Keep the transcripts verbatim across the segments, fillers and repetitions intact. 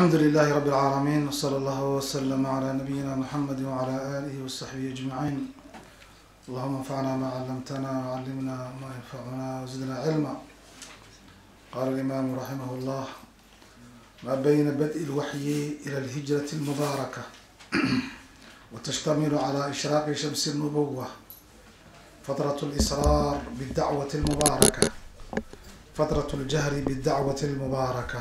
الحمد لله رب العالمين، وصلى الله وسلم على نبينا محمد وعلى آله وصحبه أجمعين. اللهم انفعنا ما علمتنا وعلمنا ما ينفعنا وزدنا علما. قال الإمام رحمه الله: ما بين بدء الوحي إلى الهجرة المباركة وتشتمل على إشراق شمس النبوة فترة الإصرار بالدعوة المباركة، فترة الجهر بالدعوة المباركة.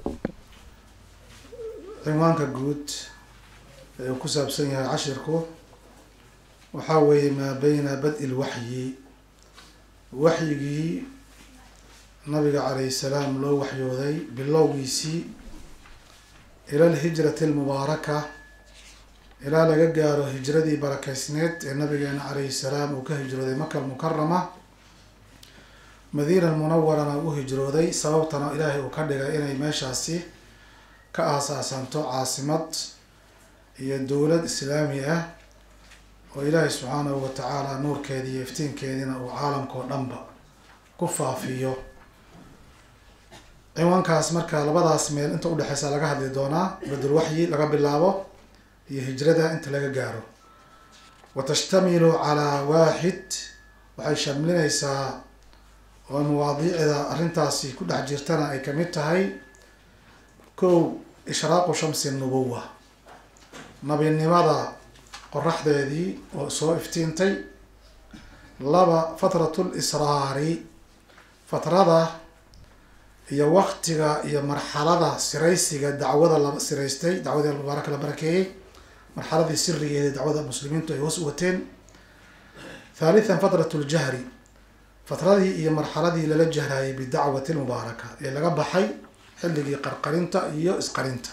cinwaanka guud ee ku saabsan yahay cashirku waxaa weeye maa bayna bad-i lwaxyi, waxyigii nabiga calayhi salaam loo waxyooday bilowgiisii ila alhijrati almubaaraka, ilaa laga gaaro hijradii barakeysneed ee nabigeena calayhi salaam uu ka hijrooday maka almukarama, madiina almunawarana u hijrooday, sababtana ilaahay uu ka dhigay inay meeshaasi ka aasaasanto caasimad iyo dowlad islaami ah oo ilaahay subxaanahu wa tacaala nuurkeedii iyo iftiinkeediina uu caalamka oo dhanba ku faafiyo. cinwaankaas marka labadaas meel inta udhexeysa laga hadli doonaa, badul waxyi laga bilaabo iyo hijrada inta laga gaaro. wa tashtamilu calaa waaxid, waxay shamlinaysaa oo mawaadiicda arrintaasi ku dhex jirtana ay kamid tahay: kow, ishraaqu shamsi nubuwa, nabinimada qoraxdeedii oo soo iftiintay. laba, fatratu lisraari, fatrada iyo waktiga iyo marxalada siraysiga dacwada la siraystay, dacwadii mubaaraka la barakeeyey, marxaladii sirigeeda dacwada muslimiintu ay hoos u wateen. thalithan, fatratu ljahri, fatradii iyo marxaladii lala jahraayay bidacwati lmubaaraka ee laga baxay xilligii qarqarinta iyo isqarinta.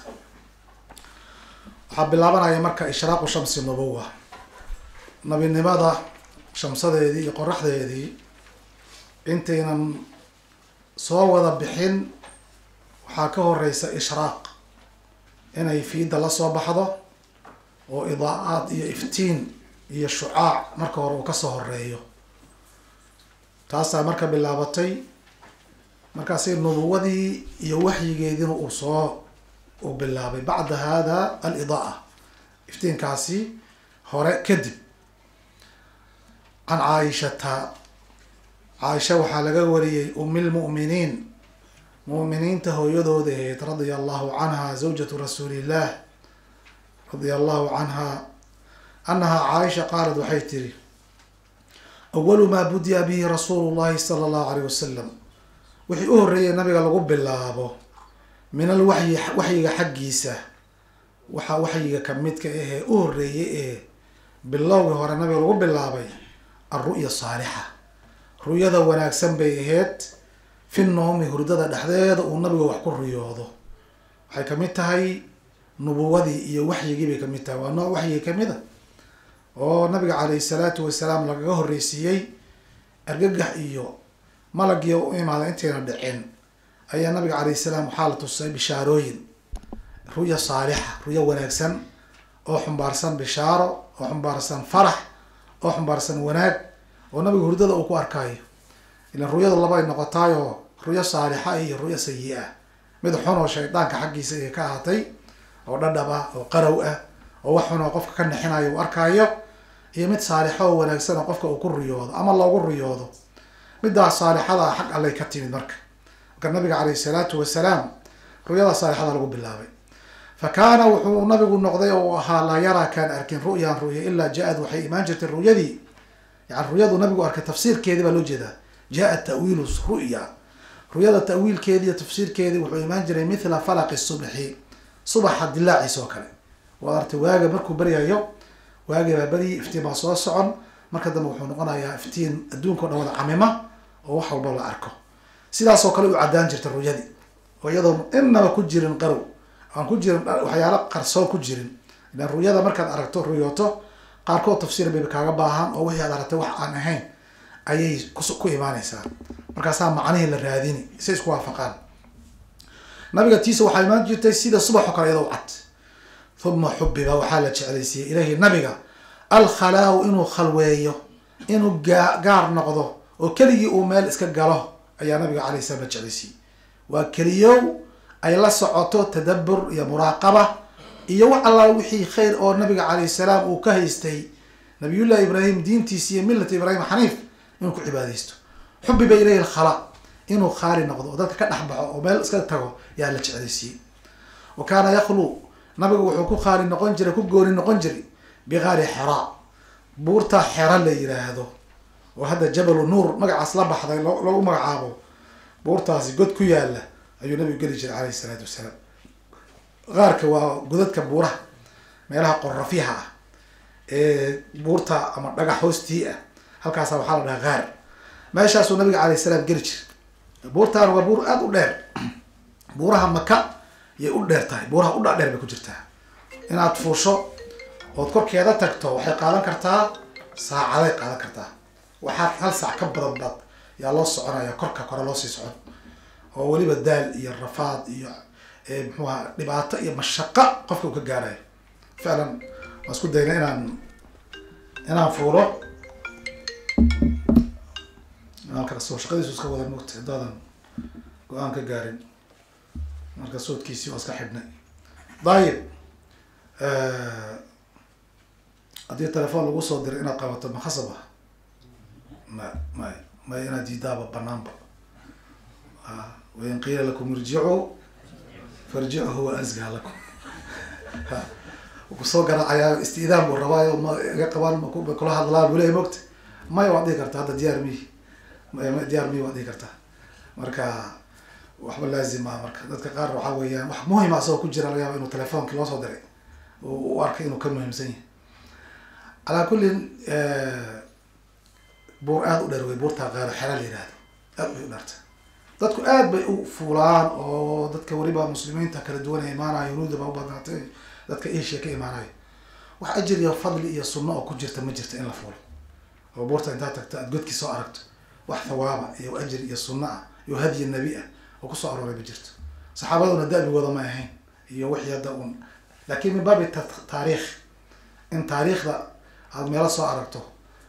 waxaa bilaabanaya marka ishraaqu shamsi nubuwa, nabinimada shamsadeedii iyo qoraxdeedii intaynan soo wada bixin waxaa ka horeysa ishraaq, inay fiida la soo baxdo oo idaa-aad iyo iftiin iyo shucaac marka hore uu kasoo horeeyo. taasaa marka bilaabatay, markaasi nubuwadii iyo waxyigeediina uu soo uu bilaabay bacda hada alidaa, iftiinkaasi hore kadib. can caaishata, caaisha waxaa laga wariyey umi lmu'miniin, mu'miniinta hooyadooda ahayd, radia allahu canha, zawjatu rasuulillah radia allahu canha, annaha caaisha qaalat waxay tiri: awalu maa budiya bihi rasuulu llahi sala allahu alayh wasalam, wixii u horreeyay nabiga lagu bilaabo min alwaxyi, waxyiga xaggiisa, waxaa waxyiga kamidka ahee u horreeyay ee bilowgii hore nabiga lagu bilaabay alru'ya saalixa, ru'yada wanaagsan bay ahayd. fi noomi, hurdada dhexdeeda uu nabiga wax ku riyoodo, waxay kamid tahay nubuwadii iyo waxyigii bay kamid tahay. waa nooc waxyiga kamid a oo nabiga calayhi salaatu wasalaam lagaga horreysiiyey. argagax iyo malagii u imaada intayna dhicin ayaa nabiga calayhi salaam waxaa la tusay bishaarooyin, ru'ya saalixa, ru'ya wanaagsan oo xumbaarsan bishaaro, oo xumbaarsan farax, oo xumbaarsan wanaag, oo nabiga hurdada uu ku arkaayo. ilan ru'yada laba ay noqotaayoo ru'ya saalixa iyo ru'ya sayi-a, mid xun oo shaydaanka xaggiisa ay ka ahaatay oo dhadhab ah oo qarow ah oo wax xun oo qofka ka nexinayo uu arkaayo, iyo mid saalixo oo wanaagsan oo qofka uu ku riyoodo ama loogu riyoodo. middaas saalixada xag allay ka timid. marka marka nabiga calayhi salaatu wasalaam ru'yada saalixada lagu bilaabay. fa kaana wuxuu nabigu noqday oo ahaa laa yaraa kaan arkin ru'yan ru'ya ilaa ja-ad, waxay imaan jirtay ru'yadii, yani ru'yadu nabigu arkay tafsiirkeedii baa loo jeedaa. jaa ta'wiilu ru'ya, ru'yada ta'wiilkeedii iyo tafsiirkeedii wuxuu imaan jiray mithla falaqi subxi, subaxa dilaaciis oo kale. waad artay waaga markuu baryayo, waagi baa beri, iftiin baa soo socon, marka dambe wuxuu noqonayaa iftiin adduunka o dhan wada camima oo wax walba la arko. sidaasoo kale u caddaan jirta ru'yadii, oo iyadoo inaba ku jirin qarow, aan ku jirin waxyaalo qarsoon ku jirin. ilan ru'yada markaad aragto ruyooto qaarkood tafsiir bayba kaaga baahan, oo wixii aad aragtay wax aan ahayn ayay ku imaaneysaa, markaasaa macnihii la raadini say isku waafaqaan. nabiga tiisa waxaa imaan jirtay sida subax oo kale iyadoo cad. uma xubiba, waxaa la jeclaysiiyey ilahi nabiga alkhalaa-u, inuu khalweeyo, inuu gaa gaar noqdo oo keligii uu meel iska galo ayaa nabiga calayhi salaam la jeclaysiiyey. waa keliyow ay la socoto tadabbur iyo muraaqaba iyo wax alla wixii khayr oo nabiga calayhi salaam uu ka haystay nabiyullahi ibraahim diintiisa iyo millata ibraahim xaniif inuu ku cibaadaysto. xubiba ilayhi alkhala inuu khaali noqdo oo dadka ka dhex baxo oo meel iska tago yaa la jeclaysiiyey. wa kaana yakhlu nabigu wuxuu ku khaali noqon jiray ku gooni noqon jiray bigaari xera buurta xera la yiraahdo oo hadda jabalu nuur magacaas la baxday lagu magacaabo. buurtaasi god ku yaala ayuu nabigu geli jiray calayhi salaatu wasalaam. gaarka waa godadka buuraha meelaha qorrafiha ah ee buurta ama dhagax hoostii ah halkaasa waxaa la dhahaa gaar. meeshaasuu nabiga calayhi salaam geli jiray. buurtaan waa buur aada u dheer. buuraha maka yay u dheer tahay, buuraha u dhaadheer bay ku jirtaa. inaad fuusho ood korkeeda tagto waxay qaadan kartaa saacaday qaadan kartaa. waxaa hal saac ka badan baad yaa loo soconaya korka kore loo sii socon oo weliba daal iyo rafaad iyo muxuu ahaa dhibaato iyo mashaqo qofka uu ka gaarayo. ficlan waan isku dayna inaan inaan fuulo marka soo shaqadiisu iska wada mugta haddaadan go-aan ka gaarin marka soodkiisii waa iska xidhnay. dayib haddii telefoon lagu soo diray inaad qabato ma khasab ah? ma may may inaad diidaaba banaanba. wain qiila lakum irjicuu farjicu huwa asgaa lakum. kusoo garaacayaa istiidaan buu rabaayo ma iga qabaan ma kula hadlaa buu leeyahy mogta. maya waad dhihi kartaa hadda diyaar mihi diyaar mihi waad dhihi kartaa. marka waxba laazim ah. marka dadka qaar waxaa weeyaan wax muhima asagoo ku jira laga yaaba inuu telefoonki loo soo diray u arkay inuu ka muhiimsan yahay. calaa kullin buur aada u dheer wey buurtaa qaaro xera la yihahdo aada bay u dheerta. dadku aad bay u fuulaan oo dadka weliba muslimiinta kala duwan ee imaanayo yunuuda baa u badnaatay dadka asia ka imaanayo wax ajir iyo fadli iyo sunno oo ku jirta ma jirta in la fuulo oo buurta intaad tagto aad godkii soo aragto wax thawaaba iyo ajir iyo sunno ah iyo hadyi nabi ah oo kusoo arooray ma jirto. saxaabaduna daabigooda ma ahayn iyo wixii hadda un laakiin min baabi taariikh in taariikhda aad meelo soo aragto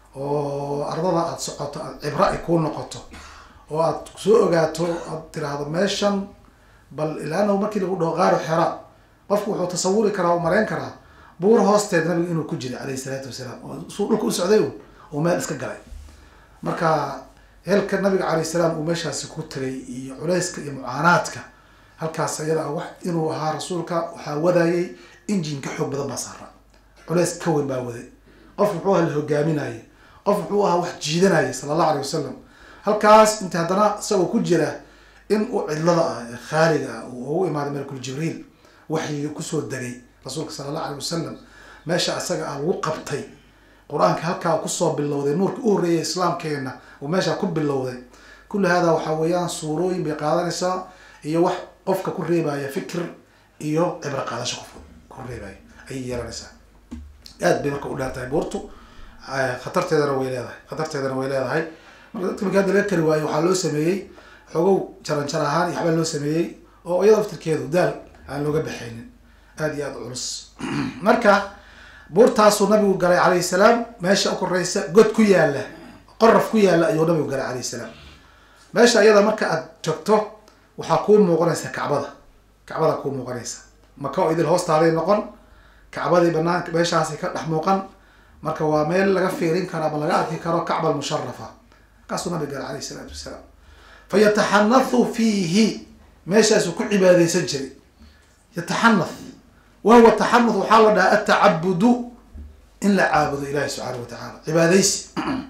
oo ardada aad socoto aad cibro ay kuu noqoto oo aad soo ogaato aad tiraahdo meeshan bal ilaanahu markii lagu dhaho qaaro xera qofku wuxuu tasawuri karaa oo marayn karaa buur hoosteed nabiga inuu ku jiray calayhi salaatu wasalaam oo suu dhulka u socday oo meel iska galay. marka helka nabiga calayhi salaam uu meeshaasi ku tagay iyo culayska iyo mucaanaadka halkaas iyada ah wax inuu ahaa rasuulka waxaa wadayay injin ka xoog badan baa saara. culays ka weyn baa waday. qof wuxuu ahaa la hogaaminayay, qof wuxuu ahaa wax jiidanayay sala allahu alayh wasalam. halkaas inta haddana isagoo ku jira in uu cidlada ah ee khaaliga ah uu ugu imaaday malakul jibriil waxyi kusoo degay rasuulka sala allahu alayh wasalam. meesha isaga ah lagu qabtay qur-aanka halkaa kusoo bilowday nuurka u horreeyay islaamkeena uu meesha ku bilowday. kulli hada waxaa weeyaan suurooyin bay qaadanaysaa iyo wax qofka ku reebaya fikir iyo cibro qaadasho qofka ku reebaya ayay yeelanaysaa. aad bay marka u dheertahay buurtu khatarteedana way leedahay khatarteedana way leedahay. marka dadka marka hadda laga kari waayo waxaa loo sameeyey xogow jaran jar ahaan iyo waxbaa loo sameeyey oo iyada laftirkeedu daal aan looga baxaynin aada iyo aada culus. marka buurtaasuu nabigu galay calayhi salaam. meesha u koreysa god ku yaala qoraf ku yaala ayuu nabigu galay calayhi salaam. meesha iyada marka aad joogto waxaa kuu muuqanaysa kacbada kacbada kuu muuqanaysa maka oo idil hoostaaday noqon kacbadii banaanka meeshaasi ka dhex muuqan. marka waa meel laga fiirin karo ama laga arki karo kacba almusharafa. kaasuu nabiga galay calayhi salaatu wasalaam. fayataxanathu fiihi meeshaasuu ku cibaadeysan jiray. yataxanath wahuwa taxanuth waxaa la dhahaa atacabudu in la caabudo ilahi subxaana watacaala cibaadeysi.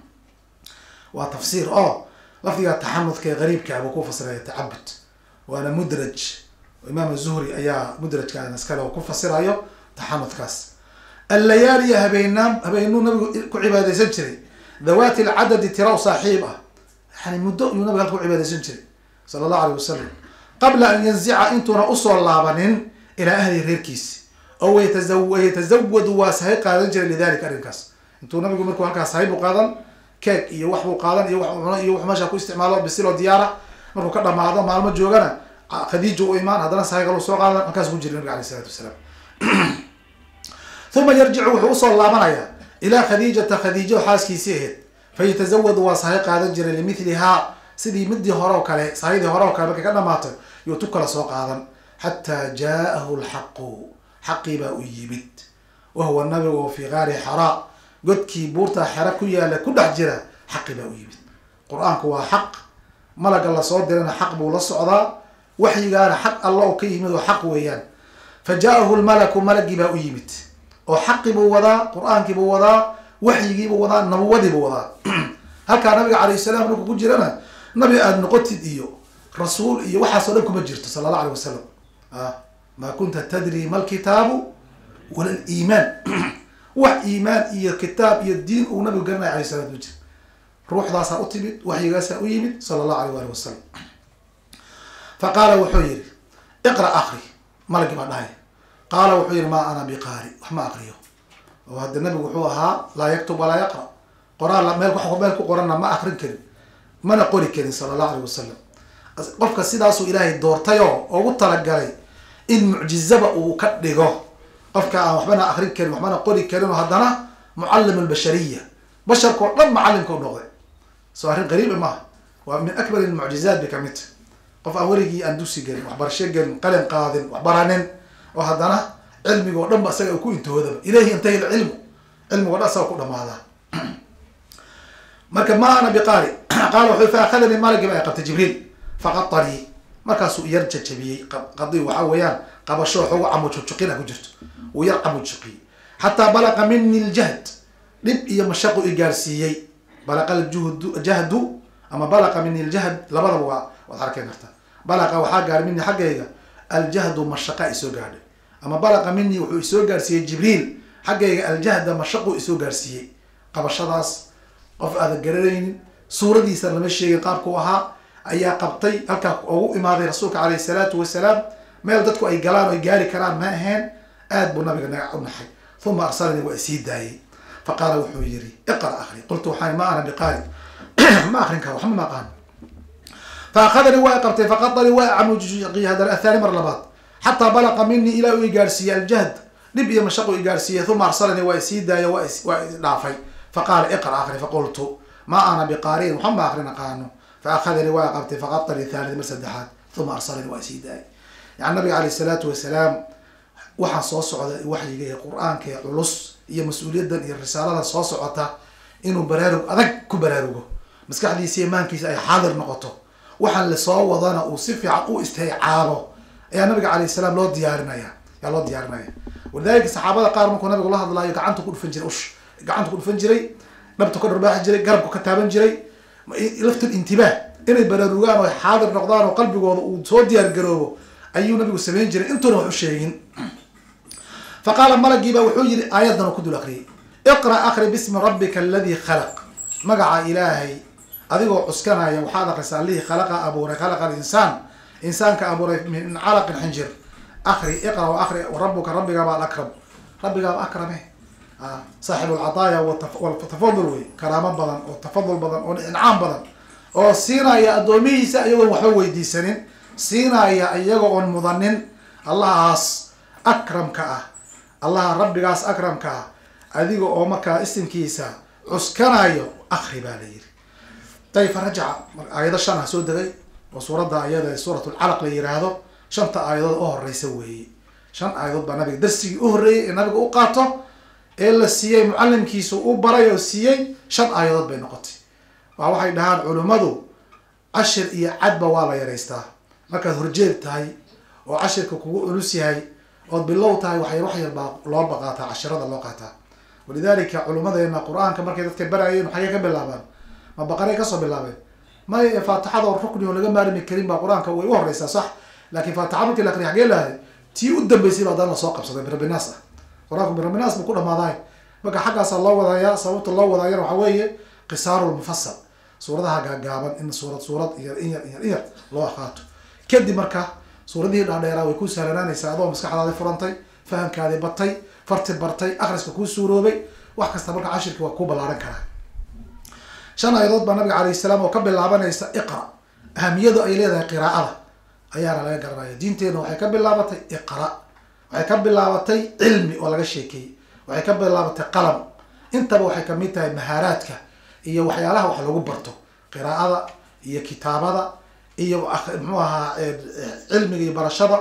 waa tafsiir oo lafdiga taxanuthka ee qariibka buu ku fasiraya tacabud waana mudraj. imaam zuhri ayaa mudrajkaana iskale oo ku fasirayo taxanuthkaas. allayaali habeenaam habeenuu nabigu ku cibaadeysan jiray dhawaati alcadadi tiraw saaxiib ah yani muddo iyuu nabiga halka ku cibaadeysan jiray sala allahu alayh wasalam qabla an yanzica intuuna usoo laabanin ilaa ahli reerkiisi oo wayatazawadu waa sahay qaadan jiray lidalika arrinkaas. intuu nabigu markuu halkaas sahay buu qaadan keeg iyo wax buu qaadan iyo wax cuno iyo wax meesha ku isticmaalo bisiloo diyaara. markuu ka dhamaado maalmo joogana khadiija u imaan haddana sahay kaluu soo qaadan halkaas ku jiray nabiga alayh isalaatu wasalaam. uma yarjicu wuxuu usoo laabanayaa ilaa khadiijata khadiijo xaaskiisii ahayd fayatazawadu waa sahay qaadan jiray limithlihaa sidii midii hore oo kale sahayadii hore oo kale markay ka dhamaatay yuu tu kala soo qaadan. حتى جاءه الحق حقي با يمد وهو النبي في غار حراء قد كي بورتا حراء كويا لكل حجرة حقي با يمد قرآنك هو حق ملك الله صوت لنا حق بولا الصعداء وحي قال حق الله كي يمد حق ويان فجاءه الملك ملك با يمد وحق بوضا قرآنك بوضا وحي بوضا نبوذي بوضا هل كان النبي عليه السلام لكو كجرنا نبي أن نقتل إيو رسول إيو وحصل لكم بجرت صلى الله عليه وسلم آه. ما كنت تدري ما الكتاب ولا الإيمان وإيمان إيا الكتاب إيا الدين ونبي قرنا عليه السلام وجه روح ذا سأطبت وحي غاسا أيمت صلى الله عليه وسلم فقال وحير اقرأ أخري ملك بعدها قال وحير ما أنا بقارئ وما أقريه وهذا النبي وحوها لا يكتب ولا يقرأ قرآن لا مالك وحو مالك قرآن ما أخرين كريم ما نقول كريم صلى الله عليه وسلم قفك سيداسو إلهي الدورتيو أو طلقالي إن معجزة وكدغو قفك وحبنا أخرين كريم وحبنا قولي كريم وهدنا معلم البشرية بشر كون معلم كون نغضي سؤال غريب ما ومن أكبر المعجزات بكمت قف أوريجي أندوسي كريم وحبر شيء كريم قلم قاضن وحبرانين وهدنا علمي ودم بسيء وكو انتو هذا إلهي انتهي العلم علم ودأسا وكو دم هذا مركب ما أنا بقارئ قالوا فأخذني مالك ما يقبت جبريل فقطني مركز يرجع جبي قضي وحويان قبشوح هو عمود شقينا كجرت ويرقم شقي حتى بلغ مني الجهد لب يمشق إجارسيي بلغ الجهد جهد أما بلغ مني الجهد لبضوا وحركة نرتا بلغ وحاجر مني حاجة الجهد مشقة إسوجار أما بلغ مني وإسوجار سي جبريل حاجة الجهد مشق إسوجار قبشداس قف هذا الجرين سورة دي سلم الشيء قابكوها أي قبطي ألك أو إمام رسولك عليه الصلاة والسلام ما يلدتكو أي جلان أي جاري كلام ما هن آد بالنبي نحي ثم أرسلني وأسيد داي فقال وحويري اقرأ أخري قلت وحي ما أنا بقارئ ما أخرين كروح ما قال فأخذني وقبطي فقطني وعمود هذا الأثاني مر لباط حتى بلغ مني إلى إيجارسية الجهد لبي مشقوا إيجارسية ثم أرسلني وأسيد داي ونافي فقال اقرأ آخري فقلت ما أنا بقارئ محمد آخرين قانو فأخذني وقبتي فقطني ثالث مسدحات ثم أرسلني وأسيد داي يعني النبي عليه الصلاة والسلام وحن صوص على وحي جاي القرآن كعلص هي مسؤولية هي الرسالة صوص عطا إنه برارو أذك كبرارو مسكح لي سيمان كيس أي حاضر نقطه وحن لصاو وضانا أوصف عقو استيعابه يا النبي عليه السلام لو ديارنا يا يا لو ديارنا يا ولذلك الصحابة قالوا مكون النبي الله الله يقعنت كل فنجري أش قعنت كل فنجري نبت كل رباح جري قرب كتابن جري لفت الانتباه إنه براروجان وحاضر نقدان وقلبي وصوت ديار جروبه أيو نبي وسمين جري أنتوا نوع الشيءين فقال ملك جيبه وحجر آياتنا وكدوا الأخرين اقرأ أخري باسم ربك الذي خلق مقع إلهي أذيقوا عسكنا يا وحاذق رساليه خلق أبو خلق الإنسان إنسان كأبو من علق الحنجر أخري اقرأ وأخري وربك ربك أبا الأكرم ربك أبا أكرمه آه. صاحب العطايا والتفضل كرامة بدن والتفضل بدن والإنعام بدن وسينا يا أدومي سأيوه وحوي دي سنين سينا يا أيوه المظنن الله أس أكرم كأ الله ربك أس أكرم كأ أذيقوا أمك اسم كيسا عسكنا يو أخري بالير طيب فرجع آيات الشنة سود غي وصورة آيات سورة العلق لير هذا شنط آيات أهر يسوي شن آيات بنبي درسي أهري نبي أوقاته إلا السيء معلم كيسو أبرا السيء شن آيات بينقطي وواحد دهان علماء عشر إيه عد بوالا يريستا ما كان هرجيل تاي وعشر كوكو أنسي هاي وبالله تاي وحي روح يربا الله بقاتا عشرة الله قاتا ولذلك علماء إن القرآن كما كده تكبرين وحياة باللعبان ما بقرأ كسر باللعبان ما فاتحة والركن ولا جمع من الكريم بالقرآن كوي وهريسا صح لكن فاتحة ممكن لك رح جيلها تي قدام بيصير هذا الساق بصدق برب الناس وراكم برب الناس بكل ما ضاي بقى حاجة صلى الله وضايا صوت الله وضايا وحويه قصار المفصل صورتها جابا إن صورة صورة إير إير إير إير الله أخاته كدي مركه صورة دي اللي على ويكون سهلان يساعدهم مسكح هذا فرنتي فهم كذا بطي فرت برتي أخرس كوكو سوروبي وحكى استبرك عشر كوكوب العرن كره شان أيضا بالنبي عليه السلام وقبل العبان يسا اقرأ أهميته أي ليه قراءة أيانا لا يقرأ دينتين وحيكبل لعبتي اقرأ وحيكبل لعبتي علمي ولا شيء وحيكبل لعبتي قلم انت وحيكميتها مهاراتك هي وحيالها وحلو برته قراءة هي كتابة هي معها علمي برشدة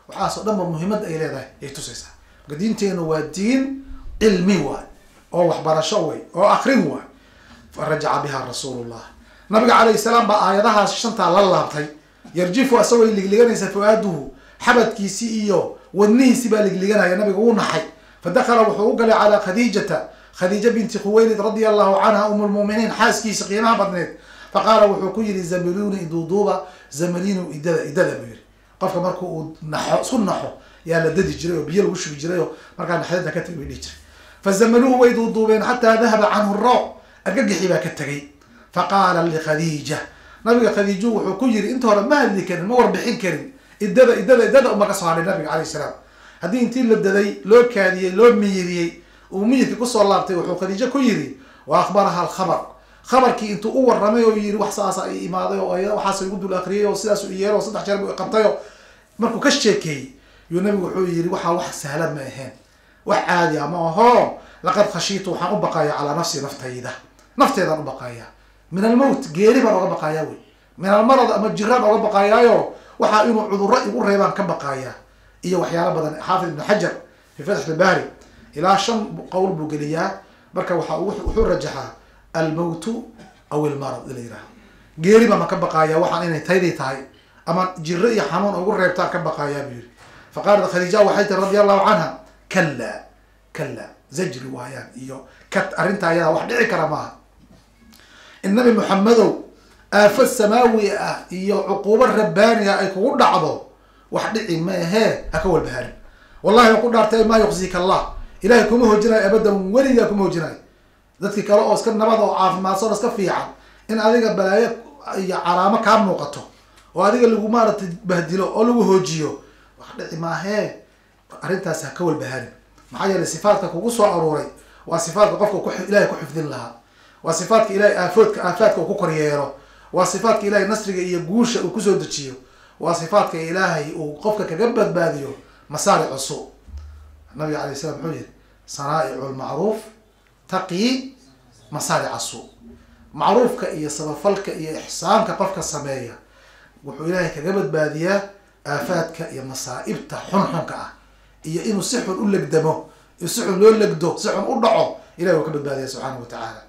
waxaasoo dhanba muhiimada ay leedahay ay tusaysaa. marka diinteena waa diin cilmi waay oo waxbarasho way oo akrin waay. farajaca biha rasuulullah nabiga calayhi salaam baa aayadahaas shantaa la laabtay. yarjifu asagoo ligliganaysa fuaaduhu xabadkiisii iyo wadnihiisi baa ligliganaya nabiga uu naxay. fadakala wuxuu u galay calaa khadiijata khadiija binti khuwaylid radia allahu canha um lmuminiin xaaskiisa qiimaha badneed. faqaala wuxuu ku yihi zamiluni iduuduuba zamalinu idada idada buu yihi. qofka marku uu naxo isku naxo yaa la dadi jiray oo biyo lagu shubi jiray oo markaa naxdinta ka tagi bay dhihi jiray. fazamaluuhu way duuduubeen xataa dahaba canhu rooc argagixii baa ka tegay. faqaala likhadiija nabiga khadiiju wuxuu ku yiri inta hore ma hadli karin ma warbixin karin idada idada idada uma ka soo hadhay nabiga calayhi salaam. haddii intii la daday loo kaadiyey loo miyiriyey uu miyirkii kusoo laabtay wuxuu khadiijo ku yiri wa akhbaraha alkhabar khabarkii intuu u warramay oo yiri wax saasa ay imaaday oo waxaas igu dul akhriyay oo sidaas u yeelo saddex jeer buu qabtay oo markuu ka sheekeeyey yuu nabigu wuxuu yiri waxa wax sahlan ma ahayn wax caadi ah ma aho laqad khashiitu waxaan u baqayaa calaa nafsi naftayda nafteedaan u baqayaa min almowt geeri baan oga baqayaa wey min almarad ama jiraan oga baqayaayo waxaa inuu cudurro igu reebaan ka baqayaa iyo waxyaalo badan. xaafid ibn xajar fi fatx ilbaari ilaa shan qowl buu geliyaa. marka waxa wuxuu rajaxaa almowtu aw ilmarad ila yiraahdo geeri baan ka baqayaa waxaan inay taydii tahay ama jiro iyo xanuun ugu reebtaan ka baqayaa buu yiri. faqaalat khadiija waxay tiri radia allahu canha kalla kalla zajri waayaan iyo kat arrinta ayada wax dhici kara maaha. in nabi muxamedow aafad samaawi ah iyo cuquubo rabbaaniga ay kugu dhacdo wax dhici ma ahee ha ka walbaharin. wallahi waa ku dhaartay maa yuqsika allah ilahay kuma hoojinayo abadan weligaa kuma hoojinayo. dadki kale oo iska nabad oo caafimaadsan oo iska fiican in adiga balaayo iyo calaamo kaa muuqato oo adiga lagu maaragtay bahdilo oo lagu hoojiyo wax dhici maahee arrintaas ha ka walbaharin. maxaa yeelay sifaadka kugu soo aruuray waa sifaadka qofka ilahay ku xifdin lahaa. waa sifaadka ilahay aafoodka aafaadka uu ku koryeelo. waa sifaadka ilahay nasriga iyo guusha uu kusoo dejiyo. waa sifaadka ilaahay uu qofka kaga badbaadiyo masaaric suu. nabiga alayh salam muxuu yihi sanaa'icu lmacruuf taqi masaaric suu. macruufka iyo sabafalka iyo ixsaanka qofka sameeya wuxuu ilaahay kaga badbaadiyaa aafaadka iyo masaa'ibta xunxunka ah iyo inuu si xun u legdamo iyo si xun loo legdo si xun u dhaco ilahay waa ka badbaadiya subxaanahu watacaala.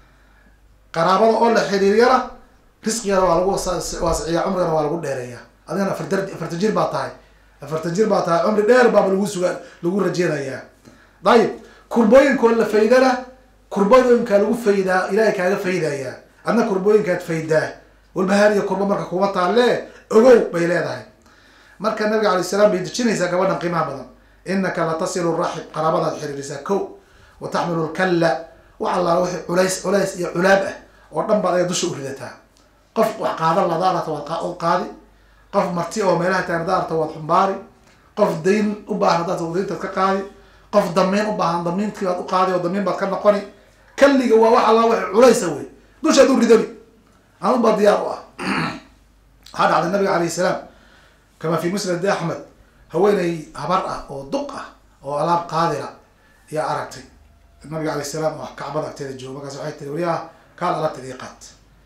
qaraabada oo la xiriiriyana risqigana waa lagu waasiciyaa cumrigana waa lagu dheereeyaa. adigana afar afartan jir baa tahay afartan jir baa tahay cumri dheer baaba lagu suga lagu rajeynayaa. dayib kurbooyinkoo la faydana kurbooyinkaa lagu faydaa ilahay kaaga faydayaa adna kurbooyinkaad faydaa. walbahaar iyo kurbo marka kuma taalle ogow bay leedahay. marka nabiga alayh salaam bay dejinaysaa gabadhan qiimaha badan. inaka latasilu raxib qaraabadaad xiriirisaa ko wa taxmilu lkalla wax allaala wixii culays culays iyo culaab ah oo dhan baad aya dusha u ridataa. qof wax qaadan ladaarata waad qaadi. qof marti oo meelaha taanadaarta waad xumbaari. qof dayn u baahan hadaad dayntaad ka qaadi. qof damiin u baahan damiintii baad u qaadi oo damiin baad ka noqoni. kalliga waa wax allaa wixii culaysa wey dushaad u ridani anun baa diyaar u ah. waxaa dhacday nabiga alayh salaam kama fi musnad axmed haweeney habar ah oo duq ah oo alaab qaadila ayaa aragtay nabiga alayh salaam oo kacbada agteeda joogo. markaas waxay tiri wariyaha kaal alaabta ii qaat.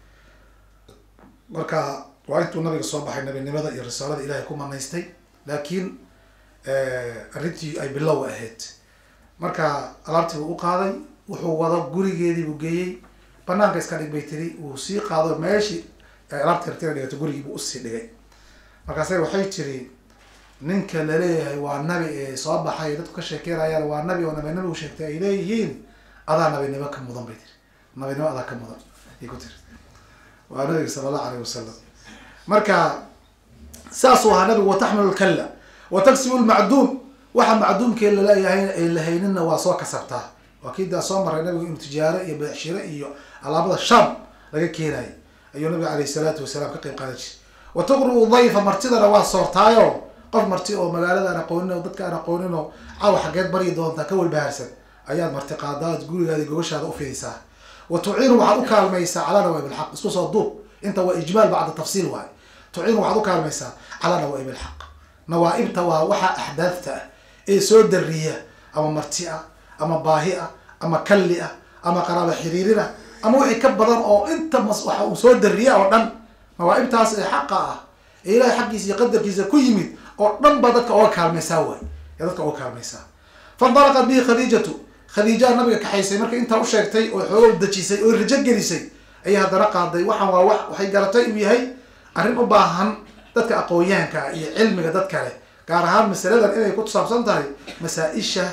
marka waa intuu nabiga soo baxay nabinimada iyo risaalada ilahay ku manaystay laakiin arrintii ay bilow ahayd. marka alaabtii buu u qaaday wuxuu wado gurigeedii buu geeyey banaanka iska dhig bay tiri uu sii qaado meeshii alaabtii artina dhigato gurigii buu usii dhigay. markaase waxay tiri ninka laleeyahay waa nabi ee soo baxay dadku ka sheekeynayaan waa nabi oo nabi nabigu sheegtay ay leeyihiin adaa nabinimo ka mudan bay tiri. nabinimo adaa ka mudan ay ku tiri waa nabiga sala allahu alayh wasalam. marka saasuu ahaa nabigu wataxmilu lkalla wataksibu lmacduum waxa macduumkee laleeyahay ay lahaynina waa soo kasabtaa. waa kii daa soo maray nabigu inuu tijaaro iyo beecshiro iyo alaabada sham laga keenayay ayuu nabiga alayh salaatu wasalaam ka qeyb qaadan jiray. watuqru dayfa martidana waa soortaayo qof marti oo magaalada aan aqoonin oo dadka aan aqoonin oo caawa xageed baryi doontaa ka walbahaarsan ayaad marti qaadaad gurigaadi gogoshaada ufidaysaa. wa tuciinu waxaad u kaalmaysaa calaa nawaaib alxaq. isku soo duub inta waa ijmaal bacda tafsiil waay. tuciinu waxaad u kaalmaysaa calaa nawaaib alxaq. nawaaibta waa waxa axdaafta ah ee soo dariya ama marti ah ama baahi ah ama kalli ah ama qaraaba xiriirin ah ama wixii ka badan oo inta mas waxa uu soo dariya oo dhan nawaaibtaas ee xaqa ah ee ilahay xaggiisa iyo qadarkiisa ku yimid oo dhan baa dadka oga kaalmaysaa waay yaa dadka oga kaalmaysaa fandalaqat bihi khadiijatu khadiijaa nabiga kaxaysay marka intaa u sheegtay oo xooga dejisay oo rajo gelisay ayaa haddana qaaday waxaan waa wax waxay garatay inuu yahay arrin u baahan dadka aqoonyahanka iyo cilmiga dad kale gaar ahaan masaladan inay ku saabsan tahay masaa-isha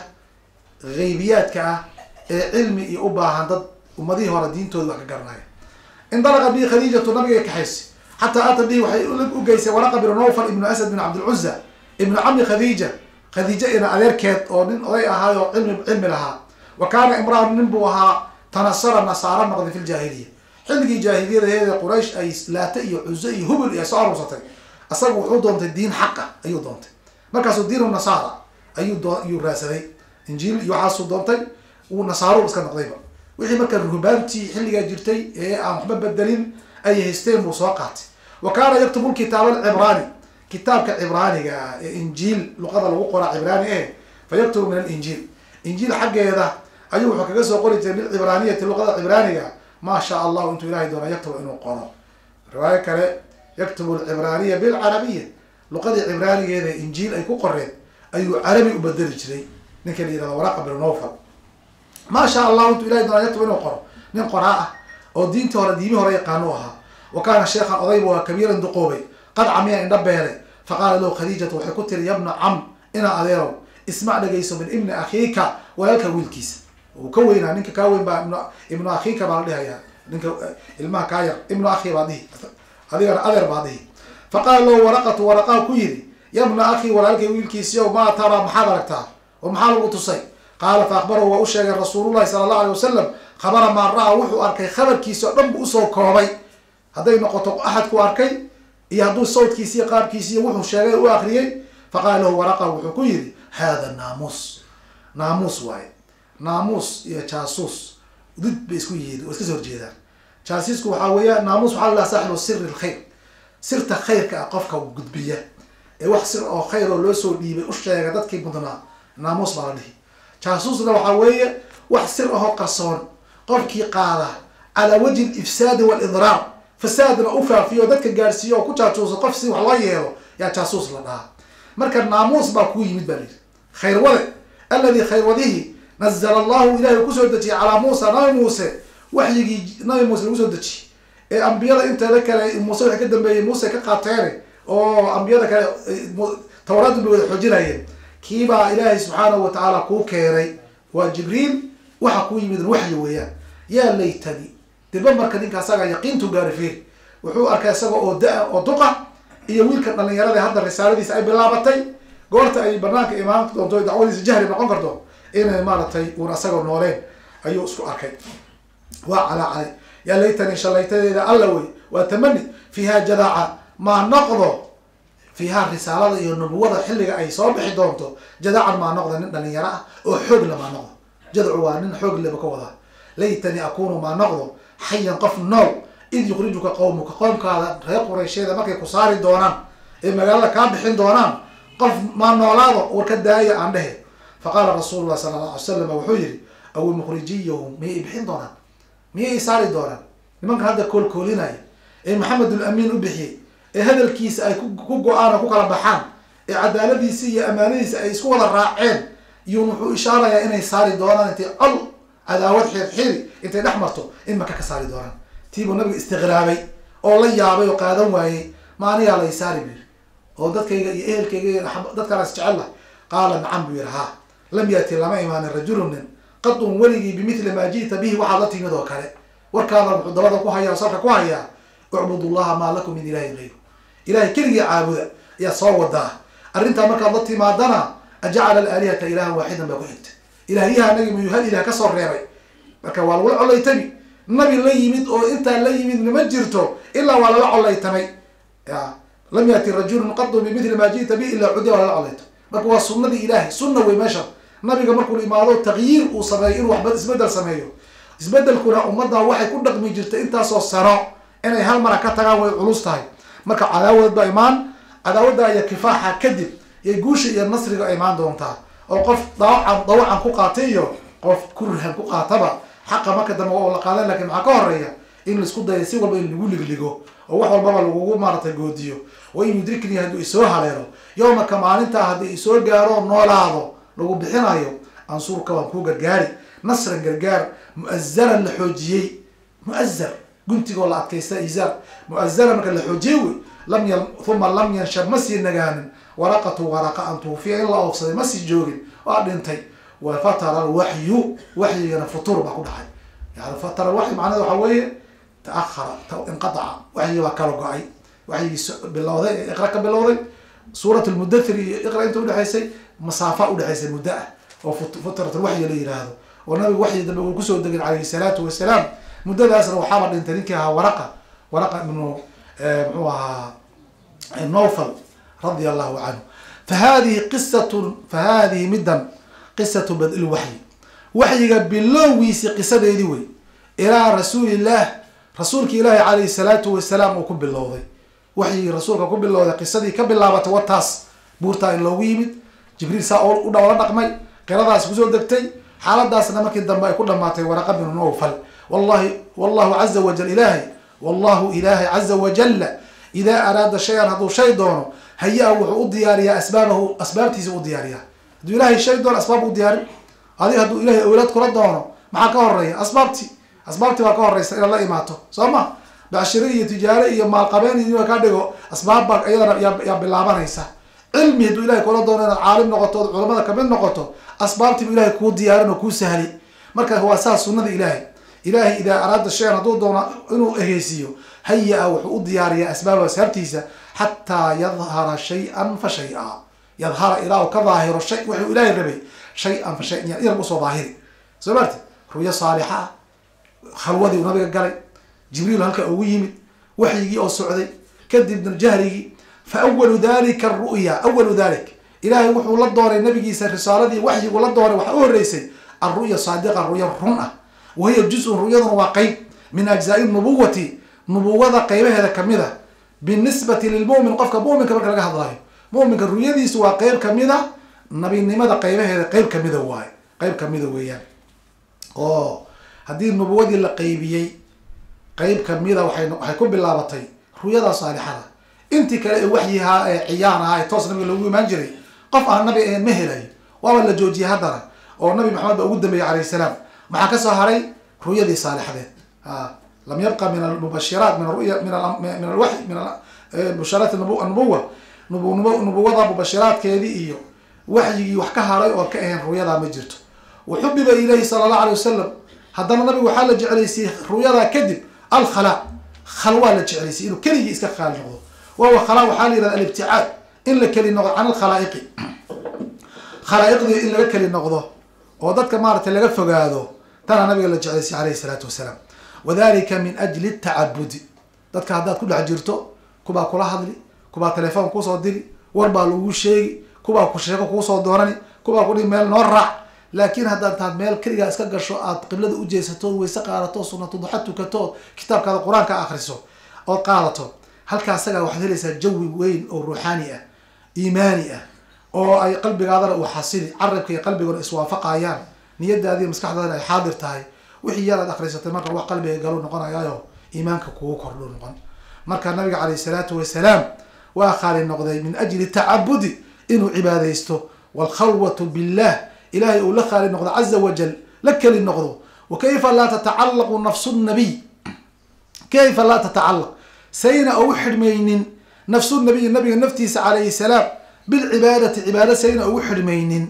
gaybiyaadka ah ee cilmi iyo u baahan dad ummadihii hore diintooda wax ka garanaya indalaqat bihi khadiijatu nabiga kaxaysay xataa ata bihi waxay u geysay waraqa binu nawfal ibnu asad bin cabdilcuza ibnu camri khadiija khadiija ina adeerkeed oo nin oday ahaayo cilmi cilmi lahaa wa kaana imraan nin buu ahaa tanasara nasaara noqday fi ljaahiliya xilligii jaahiliyadaheeda quraysh ay laata iyo cuzo iyo hubul iyo soo aruursatay asaga wuxuu doontay diin xaqa ayuu doontay markaasuu diinu nasaara ayuu doo ayuu raadsaday injiil iyo waxaasuu doontay uu nasaaro iska noqdayba wixii marka ruhbaantii xilligaa jirtay ee aan waxba bedelin ay haysteen buu soo qaatay wa kaana yaktubu lkitaaba alcibraani kitaabka cibraaniga ah ee injiil luqada lagu qoraa cibraani eh fa yaktubu min alinjiil injiil xaggeeda ayuu wuxuu kaga soo qori jiray bilcibraaniyati luqada cibraaniga ma sha allahu intuu ilahay doona yaktubu inuu qoro riwaayo kale yaktubu alcibraaniya bilcarabiya luqadii cibraanigeeda injiil ay ku qoreen ayuu carabi u bedeli jiray ninka la yihahdo waraqa binu nawfal ma sha allahu intuu ilahay doona yaktubu inuu qoro nin qoraa ah oo diintii hore diimi hore yaqaanu ahaa wa kaana sheekhan odaybu waa kabiiran duqoobay qad camiya indha beelay faqaala lahu khadiijatu waxay ku tiri yabna cam inaa adeerow ismac dhegayso min ibni akhiika walaalka wiilkiisa uu ka weynaa ninka kaa weyn baa ibnu akhiika baa la dhihayaa ninka ilmaha kaa yar ibnu akhi baa dhihi adigana adeer baa dhihi faqaala lahu waraqatu waraqaa ku yidhi yabna akhi walaalkay wiilkiisiyow maa taraa maxaad aragtaa oo maxaa lagu tusay qaala fa akbarahu waa u sheegay rasuulullahi sala allahu alay wasalam khabara maa ra-a wuxuu arkay khabarkiisa oo dhan bu usoo koobay hadday noqoto axadku arkay iyo hadduu sawdkiisi iyo qaabkiisi iyo wuxuu sheegay u akriyey faqaala lahu waraqa wuxuu ku yidhi hada naamuus naamuus waaye naamuus iyo jaasuus did bay isku yihiin oo iska soo horjeedaan jaasiisku waxaa weeya naamuus waxaa lalaha saaxibu siri lkhayr sirta khayrka ah qofka gudbiya ee wax sir oo khayr oo loo soo dhiibay u sheega dadkii mudnaa naamuus baa la dhihi jaasuusna waxaa weeye wax sir ahoo qarsoon qofkii qaada calaa wajhi lifsaadi walidraar fasaadna u faafiyo dadka gaadhsiiyo oo ku jaajuuso qof si wax loo yeelo yaa jaasuus la dhahaa marka naamuus baa kuu yimid baa la yidhi khayrwade alladii khayrwadihi nazala allahu ilahay kusoo dejiyay calaa muusa nabi muuse waxyigii nabi muuse lagu soo dejiyey ee ambiyada inteeda kale muuse waxay ka dambeeyey muuse ka qaateene oo ambiyada kale tawraaddu bay wada xoojinayeen kiibaa ilaahay subxaanahu watacaala kuu keenay waa jibriil waxa kuu yimid waxyi weeyaan yaa laytani dirba marka ninka asaga yaqiintu gaari fiir wuxuu arkay isaga oo da- oo duqa iyo wiilka dhalinyarada hadda risaaladiisa ay bilaabatay goorta ay banaanka imaan doonto dacwadiisa jahli noqon karto inay maaragtay uun asagoo nooleen ayuu isku arkay waa calaa calay yaa laytani shalaytadeeda alla wey waa tamani fiiha jadaaca maa noqdo fiiha risaalada iyo nubuwada xilliga ay soo bixi doonto jadaacan maa noqdo nin dhalinyaro ah oo xoog le maa noqdo jadcu waa nin xoog leba ka wadaa laytani akunu maa noqdo xayan qof nool id yukhrijuka qawmuka qoomkaada reer quraysheeda markay ku saari doonaan ee magaalada kaa bixin doonaan qof maa noolaado war ka daaya aan dhehe faqaala rasuulullah sala alla alay slam wuxuu yihi aw mukhrijiyahum miyay i bixin doonaan miyay i saari doonaan nimankan hadda koolkoolinaya ee maxamedul amiin u bixiyey ee hadalkiisa ay ku go-aan oo ku kala baxaan ee cadaaladiisa iyo amaanadiisa ay isku wada raaceen iyuun wuxuu ishaarayaa inay saari doonaan intay col cadaawad xirxiri intay dhex marto in maka ka saari doonaan tiibuu nabiga istiqraabay oo la yaabay oo qaadan waayey ma anigaa lay saari bu yiri oo dadkayga iyo ehelkayga iyo dadkaan is jecel lah qaala nacam buu yihi haa lam yati lama imaanin rajulun nin qadun weligii bimithli maa ji'ta bihi waxaad la timid oo kale warkaada wuxuu dabada ku hayaa salka ku hayaa ucbudu llaha maa lakum min ilahin gayru ilahay keligii caabuda ayaa soo wadaa arrintaa markaad la timaadana ajacala alaalihata ilahan waaxidan baa ku xigta ilaahyaha nagi muyuu hal ilah kasoo reebay marka waa lagula collaytami nabi la yimid oo intaa la yimid nima jirto ilaa waa lala collaytamay ya lam yati rajulun qadun bimithli maa ji'ta bihi ilaa cudiya waa lala collayto marka waa sunnadii ilahay sunna wey meesha nabiga markuu imaado taqyiir uu sameeyo inuu waxba isbedel sameeyo isbedelkuna ummadda waxay ku dhaqmi jirtay intaasoo sano inay hal mara ka tagaan way culus tahay marka cadaawad baa imaan cadaawadda iyo kifaaxa kadib iyo guusha iyo nasriga imaan doontaa oo qof dawacan dawacan ku qaatay iyo qof kurhan ku qaataba xaqa marka dambe waa la qaadan lakin maxaa ka horeeya in laisku dayo si walba in lagu ligligo oo wax walbaba lagugu maaragtay goodiyo wain yudriknii hadduu isoo haleelo yowmaka maalintaa haddii isoo gaaro noolaado lagu bixinayo ansurka waan kuu gargaari nasran gargaar mu'azaran la xoojiyey mu'azar guntigoo la adkaysta izaar mu'azara marka la xoojiyey wey lam y uma lam yanshab ma sii nagaanin waraqatu waraqa an tuufiya in la oofsaday ma sii joogin waa dhintay wafatara alwaxyu waxyigana futuur baa ku dhacay yani fatara alwaxyu macnada waxaa weeye taahara inqataca waxyigi baa kala go-ay waxyigii bilowday ee iqra ka bilowday suurat lmudathir iyo iqra inta udhexaysay masaafa udhexaysay muddo ah oo futrat alwaxyi la yiraahdo oo nabiga waxyi dambe uu kusoo degin calayhi salaatu wasalaam muddadaasna waxaaba dhintay ninkii ahaa waraqa waraqa ibnu muxuu ahaa nawfal radia allahu canhu fahadihi qisatun fahadihi middan qisatu bad-il waxyi waxyiga bilowgiisi qisadeedii wey ilaa rasuulillaah rasuulka ilaahi calayhi salaatu wasalaam uu ku bilowday waxyigii rasuulka ku bilowday qisadii ka bilaabatay wataas buurtaa in loogu yimid jibriil saa u dhawla dhaqmay qiradaas kusoo degtay xaaladaasna markii dambe ay ku dhamaatay waraqa binu nawfal wallahi wallahu caza wajal ilaahay wallahu ilaahay caza wajalla idaa araada shay-an hadduu shay doono haya-a wuxuu u diyaariyaa asbaabahu asbaabtiisa u diyaariyaa hadduu ilaahay shay doono asbaab u diyaarin adiga hadduu ilahay awlaad kula doono maxaa ka horeeya asbaabti asbaabtii baa ka horeysa inaad la imaato soo ma bacshiri iyo tijaare iyo maalqabeen iyo ka dhigo asbaab baa iyadana yaa bilaabanaysa cilmi hadduu ilahay kula doono inaad caalim noqoto od culamada kamid noqoto asbaabtiibu ilahay kuu diyaarin oo kuu sahli marka waa saas sunada ilaahay ilahay idaa araada shayan hadduu doono inuu eheysiiyo haya-a wuxuu u diyaariyaa asbaaba asbaabtiisa xataa yadhara shay-an fa shay-a yadhara ilaa u ka daahiro shay wuxuu ilaahay rabay shay-an fa shay yar usoo daahiri soo maarti ruyo saalixa ah khalwadii u nabiga galay jibriil halka ugu yimid waxyigii oo socday kadibna jahrigii fa awalu dalika aru'ya awalu dalik ilaahay wuxuu la dooray nabigiisa risaaladii waxyigu la dooray waxaa u horeysay alru'ya saadiqa ruya run ah wahiya juz-un ru'yaduna waa qeyb min ajzaai nubuwati nubuwada qeybaheeda kamid a binisbati lilmu'min qofka mu'minka marka laga hadlayo mu'minka ru'yadiisu waa qeyb kamid a nabinimada qeybaheeda qeyb kamida waaye qeyb kamida weeyaan oo haddii nubuwadii la qeybiyey qeyb kamida waay waxay ku bilaabatay ru'yada saalixada intii kale ee waxyihaa ee ciyaan ahaa ee toos nabiga loogu imaan jiray qof aan nabi ahayn ma helayo waaba la joojiyay haddana oo nabi maxamed ba ugu dambeeyey calayhi salaam maxaa kasoo haray ru'yadii saalixadeed a lam yabqa min almubashiraat min aruya min min alwaxy min busharaat nubuwa nubuwada mubashiraadkeedii iyo waxyigii wax ka haray oo ka ahayn ru'yadaa ma jirto waxubiba ilayhi sala allahu alay wasalam haddana nabigu waxaa la jeclaysiyey ru'yadaa kadib alkhala khalwaa la jeclaysiyey inuu keligii iska qaali noqdo wawa khala waxaa la yihahda alibticaad in la keli noqdo can alkhalaa'iqi khalaa'iqdii in laga keli noqdo oo dadka maaragtay laga fogaado tana nabiga la jeclaysay alayhi salaatu wasalaam wadalika min ajli tacabudi dadka haddaad ku dhex jirto kubaa kula hadli kubaa telefoon kuusoo diri war baa lagu sheegi kubaa ku sheeko kuusoo doonani kubaa kudhi meel noo raac laakin haddaad taad meel keligaa iska gasho aad qiblada ujeesato wayse qaadato sunatu duxa tukato kitaabkaada qur-aanka akriso ood qaadato halkaa isagaa waxaad helaysaa jawi weyn oo ruuxaani ah iimaani ah oo ay qalbigaadana uu xasili carabka iyo qalbiguna iswaafaqayaan niyadaadii maskaxdaadana ay xaadir tahay wixii yar aad akrisatay marka wax qalbiga galu noqonayaayo iimaanka kugu kordho noqon marka nabiga calayhi salaatu wasalaam waa qaali noqday min ajli tacabudi inuu cibaadaysto walkhalwatu billah ilahay uu la qaali noqdo caza wajal la keli noqdo wa kayfa laa tatacallaqu nafsu nabiy kayfa laa tatacallaq sayna ugu xidhmaynin nafsu nabiy nabiga naftiisa calayhi salaam bilcibaadati cibaada sayna ugu xidhmaynin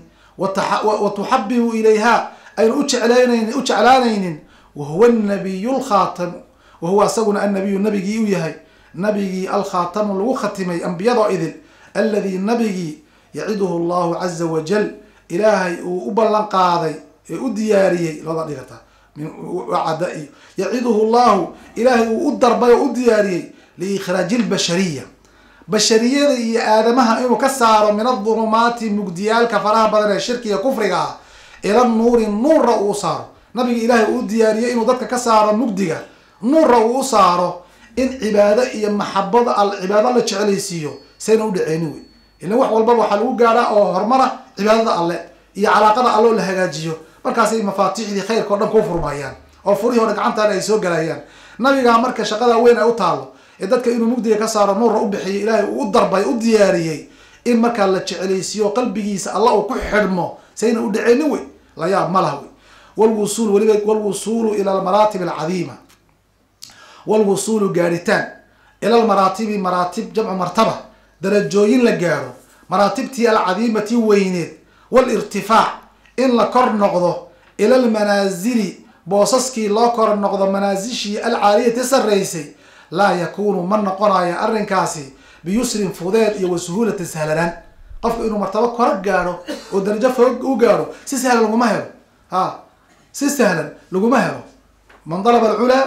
wa tuxabibu ilayha ayna ujeclaanaynin u jeclaanaynin wahuwa nabiyu lkhaatam wahuwa isaguna annabiyu nabigii u yahay nabigii alkhaatamu lagu khatimay ambiyadoo idil alladii nabigii yaciduhu llahu caza wajal ilaahay uu u ballan qaaday ee u diyaariyey looda dhigata wacada iyo yaciduhu llahu ilaahay uu u darbay oo u diyaariyey liikhraaji lbashariya bashariyada iyo aadamaha inuu ka saaro min adulumaati mugdiyaalka faraha badan ee shirkiga kufriga ah ila nuuri nuurra uu saaro nabiga ilaahay uu diyaariyey inuu dadka ka saaro mugdiga nuurra uu u saaro in cibaado iyo maxabada al cibaado la jecelaysiiyo sayna u dhaceyni wey ila wax walbaba waxaa lagu gaadhaa oo horumara cibaadada alle iyo calaaqada alle oo la hagaajiyo markaasay mafaatiixdii khayrka o dhan kuu furmayaan oo furihii hore gacantaana ay soo galayaan nabigaa marka shaqada weyn ay u taalo ee dadka inuu mugdiga ka saaro nuura u bixiyo ilaahay uu u darbay u diyaariyey in markaa la jeclaysiiyo qalbigiisa alla uu ku xidhmo sayna u dhaceynin wey la yaab ma laha wey walwusuul weliba walwusuulu ila almaraatib alcadiima walwusuulu gaaritaan ila almaraatibi maraatib jamcu martaba darajooyin la gaaro maraatibtii alcadiimati weyneed walirtifaac in la kor noqdo ila almanaazili boosaskii loo kor noqdo manaasishii alcaaliyati sarraysay laa yakuunu ma noqonaya arrinkaasi biyusrin fudeed iyo wasuhuulati sahlanaan qofku inuu martabo kora gaaro oo darajo fog u gaaro si sahlan laguma helo ha si sahlan laguma helo man dalaba alculaa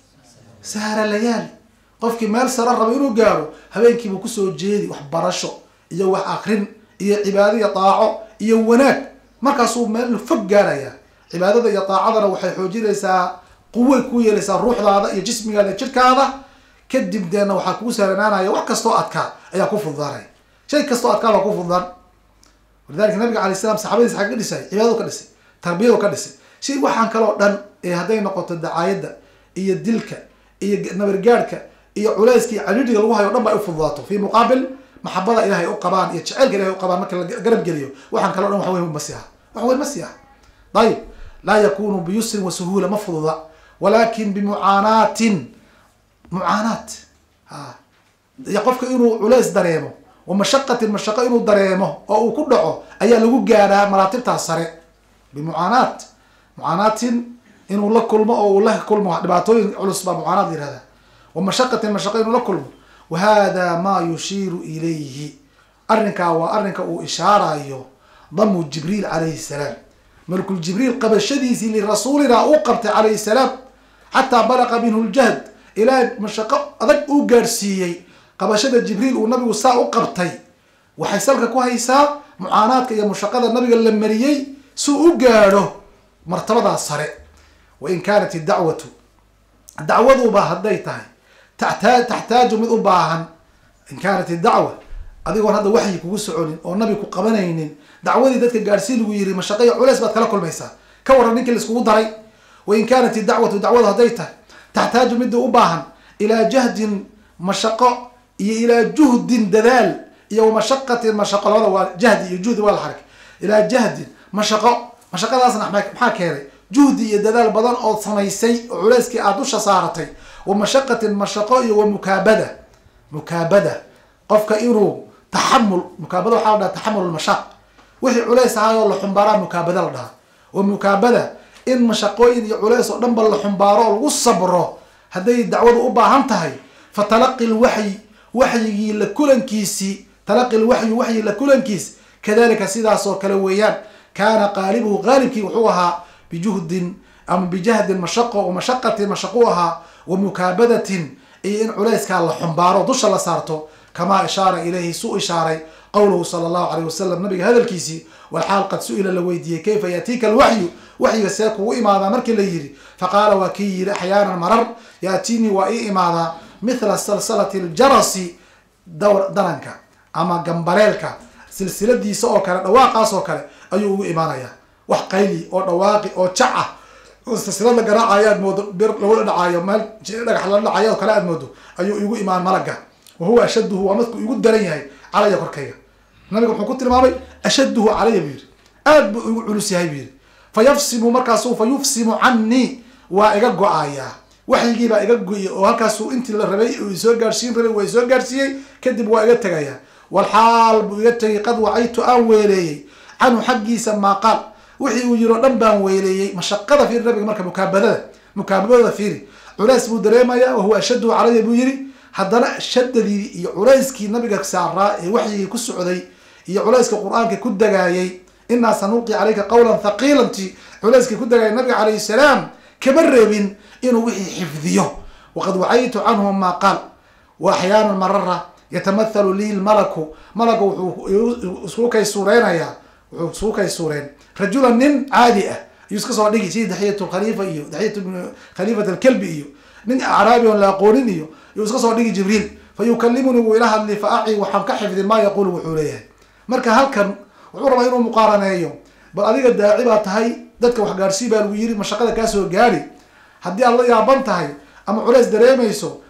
sahara layaali qofkii meel sare raba inuu gaaro habeenkiibuu kusoo jeedi wax barasho iyo wax akrin iyo cibaado iyo daaco iyo wanaag markaasuu meel fog gaaraya cibaadada iyo daacadana waxay xoojinaysaa quway ku yeelaysaa ruuxdaada iyo jismigaada iyo jirkaada kadib deena waxaa kugu sahlanaanaya wax kastoo adkaa ayaa ku fududaanaya shay kastoo adkaa baa ku fududaan walidalika nabiga alay salam saxaabadiisa xagga ka dhisay cibaadadu ka dhisay tarbiyadu ka dhisay shay waxaan kaloo dhan ee hadday noqoto dacaayadda iyo dilka iyo nabargaadhka iyo culayska iyo caliidhiga lagu hayo o dhan ba ay ufududaato fi muqaabil maxabada ilahay u qabaan iyo jaceylka ilahay u qabaan marka la garab geliyo waxaan kaloo dhan wax weyn ma siiha wax weyn ma siiha ayib laa yakunu biyusrin wasuhuula ma fududa walakin bimucaanaatin mucaanaat ha iyo qofka inuu culays dareemo wa mashaqatin mashaqo inuu dareemo oo uu ku dhaco ayaa lagu gaadhaa maraatibtaas sare bimucaanaat mucaanaatin inuu la kulmo oo uu la kulmo dhibaatooyin culus baa mucaanaat yihahda wa mashaqatin mashaqo inuu la kulmo wa hada ma yushiiru ilayhi arrinkaa waa arrinka uu ishaarayo damu jibriil calayhi salaam malkul jibriil qabashadiisii lirasuulina uu qabtay calayhi salaam xataa balaqa minhu ljahd ilaa mashaqo adag uu gaadhsiiyey qabashada jibriil uu nabigu saa u qabtay waxay salka ku haysaa mucaanaadka iyo mushaqada nabiga la mariyey si u gaadho martabadaas sare wain kaanat idacwatu dacwaduba hadday tahay tataa taxtaaju mid u baahan in kaanat idacwa adigoon hadda waxyi kugu soconin oo nabi ku qabanaynin dacwadii dadka gaadhsii lagu yiri mashaqo iyo culays baad kala kulmaysaa ka waran ninkii laiskugu daray wain kaanat idacwatu dacwadu hadday tahay taxtaaju midda u baahan ilaa jahdin mashaqo iyo ilaa juhdin dadaal iyo mashaqatin mashaqo labada waa jahdi iyo juhdi waa la xarig ilaa jahdin mashaqo mashaqadaasna maxaa keenay juhdi iyo dadaal badan ood samaysay oo culayskii aad dusha saaratay wa mashaqatin mashaqo iyo wa mukaabada mukaabada qofka inuu taxamul mukaabada waxaa la dhaha taxamul mashaq wixii culays ahaayoo la xumbaaraa mukaabada la dhahaa wa mukaabada in mashaqooyin iyo culays oo dhan ba la xumbaaro oo lagu sabro hadday dacwadu u baahan tahay fa talaqi lwaxyi waxyigii la kulankiisii talaqi lwaxyi waxyi la kulankiis kadalika sidaas oo kale weeyaan kaana qaalibuhu qaalibkii wuxuu ahaa bijuhdin ama bijahdin mashaqo wa mashaqatin mashaqu ahaa wa mukaabadatin iyo in culayskaa la xumbaaro dusha la saarto kamaa ishaara ilayhi su ishaaray qowluhu sala allahu alayh wasalam nabiga hadalkiisii walxaal qad su-ila la weydiiyey kayfa yaatiika alwaxyu waxyiga see kugu imaadaa markii la yidhi faqaala waa kii yidhi axyaanan marar yaatiinii waa ii imaadaa mithla salsalati aljarasi dawr dananka ama gambaleelka silsiladiisa oo kale dhawaaqaas oo kale ayuu ugu imaanayaa wax qayli oo dhawaaqi oo jac ah oo silsilad la garaacayo aad moodo bir lagu dhacaayo meel dhagax la dhacayo oo kale aad moodo ayuu igu imaan malaga wahuwa ashaduhu waa madku igu daran yahay calaya korkayga nabiga wuxuu ku tilmaamay ashaduhu calaya buu yidhi aad buu igu culus yahay buu yidhi fa yafsimu markaasu fa yufsimu canii waa iga go-ayaa waxyigii baa iga go-iya oo halkaasuu intii la rabay uu isoo gaadhsiin rabay waa isoo gaadhsiiyey kadib waa iga tegayaa walxaal buu iga tegay qad wacaytu aan weeleeyey canhu xaggiisa maa qaal wixii uu yiri o dhan baan weeleeyey mashaqada fiiri nabiga marka mukaabadada mukaabadada fiiri culays buu dareemayaa wahuwa ashaddu calaya buu yiri haddana shadadii iyo culayskii nabiga saaraa ee waxyigii ku socday iyo culayska qur-aanka ku dagaayay inaa sanulqi calayka qawlan thaqiilanti culayskii ku dagaayay nabiga calayhi salaam kama reebin inuu wixii xifdiyo waqad wacaytu canhu maa qaal wa axyaana marara yatamathalu lii lmalaku malaga wuxuu isku kay suureynayaa wuxuu isku kay suureen rajulan nin caadi ah ayuu iska soo dhigi sida daxiyat khaliifa iyo daxiyat khaliifat alkalbi iyo nin acraabi on la aqoonin iyo yuu iska soo dhigi jibriil fa yukalimuni wuu ila hadli fa aci waxaan ka xifdin maa yaqulu wuxuu leeyahay marka halkan wuxuu rabaa inuu muqaaraneeyo bal adiga daaci baa tahay dadka wax gaarsii baa lagu yiri mashaqada kaasoo gaari haddii aad la yaaban tahay ama culays dareemayso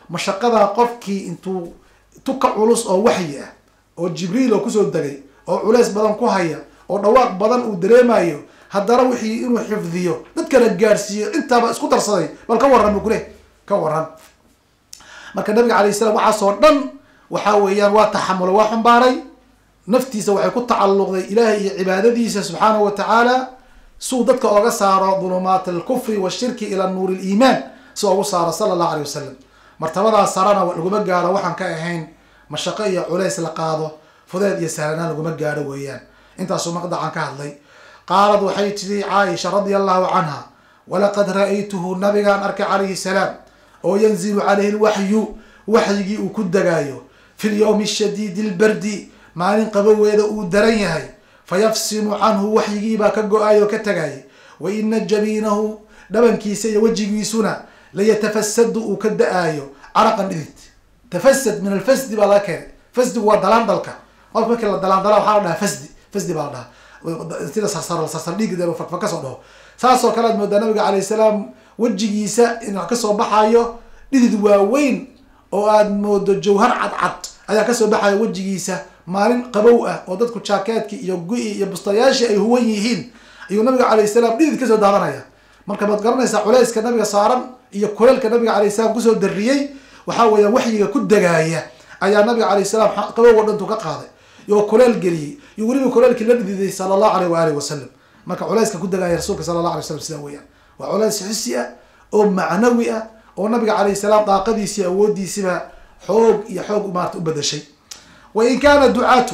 mashaqada qofkii intuu tuka culus oo waxyi ah oo jibriil oo kusoo degay oo culays badan ku haya oo dhawaaq badan uu dareemayo haddana wixii inuu xifdiyo dadkana gaarsiiyo intaaba isku darsaday bal ka warran kule ka warran marka nabiga calayhi salaam waxaasoo dhan waxaa weeyaan waa taxamulo waa xumbaaray naftiisa waxay ku tacalluqday ilaahay iyo cibaadadiisa subxaanahu wa tacaala suu dadka oga saaro dulumaat alkufri washirki ila nuur liimaan si ogu saaro sala allahu alayh wasalam martabadaas sarana laguma gaaro waxaan ka ahayn mashaqo iyo culays la qaado fudeed iyo sahlanaan laguma gaaro weeyaan intaasuu maqdacan ka hadlay qaalad waxay tidhi caaisha radia allahu canha walaqad ra-aytuhu nabigaan arkay calayhi salaam oo yanzilu calayhi lwaxyu waxyigii uu ku degaayo fi lyawmi shadiidi lbardi maalin qaboweeda uu daran yahay fayafsimu canhu waxyigiibaa ka go-aay oo ka tagayay wa ina jabiinahu dhabankiisa iyo wejigiisuna layatafasadu uu ka da-aayo caraqan dhidid tafasad min alfasdi baa laga keenay fasdigu waa dalaandalka qofka markii la dalaandala waxaa la dhahaa fasdi fasdi baa la dhahaa sida sarsar sarsar dhiig fakfak kasoo dhaho saasoo kale ad moodaa nabiga calayh salaam wejigiisa in wax kasoo baxayo dhidid waaweyn oo aad moodo jawhar cadcad ayaa kasoo baxaya wejigiisa maalin qabow ah oo dadku jaakeedki iyo gu-i iyo bustayaashii ay huwan yihiin ayuu nabiga calayh salaam dhidid kasoo daadanaya marka maad garanaysaa culayska nabiga saaran iyo kuleelka nabiga calayh salaam kusoo dariyey waxaa weeyaan waxyiga ku degaaya ayaa nabiga calayh salaam qabow oo dhantu ka qaaday iyo kuleel geliyey iyo weliba kuleelkii la dhididay sala allahu alayh waalihi wasalam marka culayska ku degaaya rasuulka sala allah alay wasalam sidaa weeyaan waa culays xisi ah oo macnawi ah oo nabiga calayh salaam daaqadiisi awoodiisiba xoog iyo xoog maarata u bedashay wain kaana ducaatu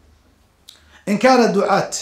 in kaana ducaat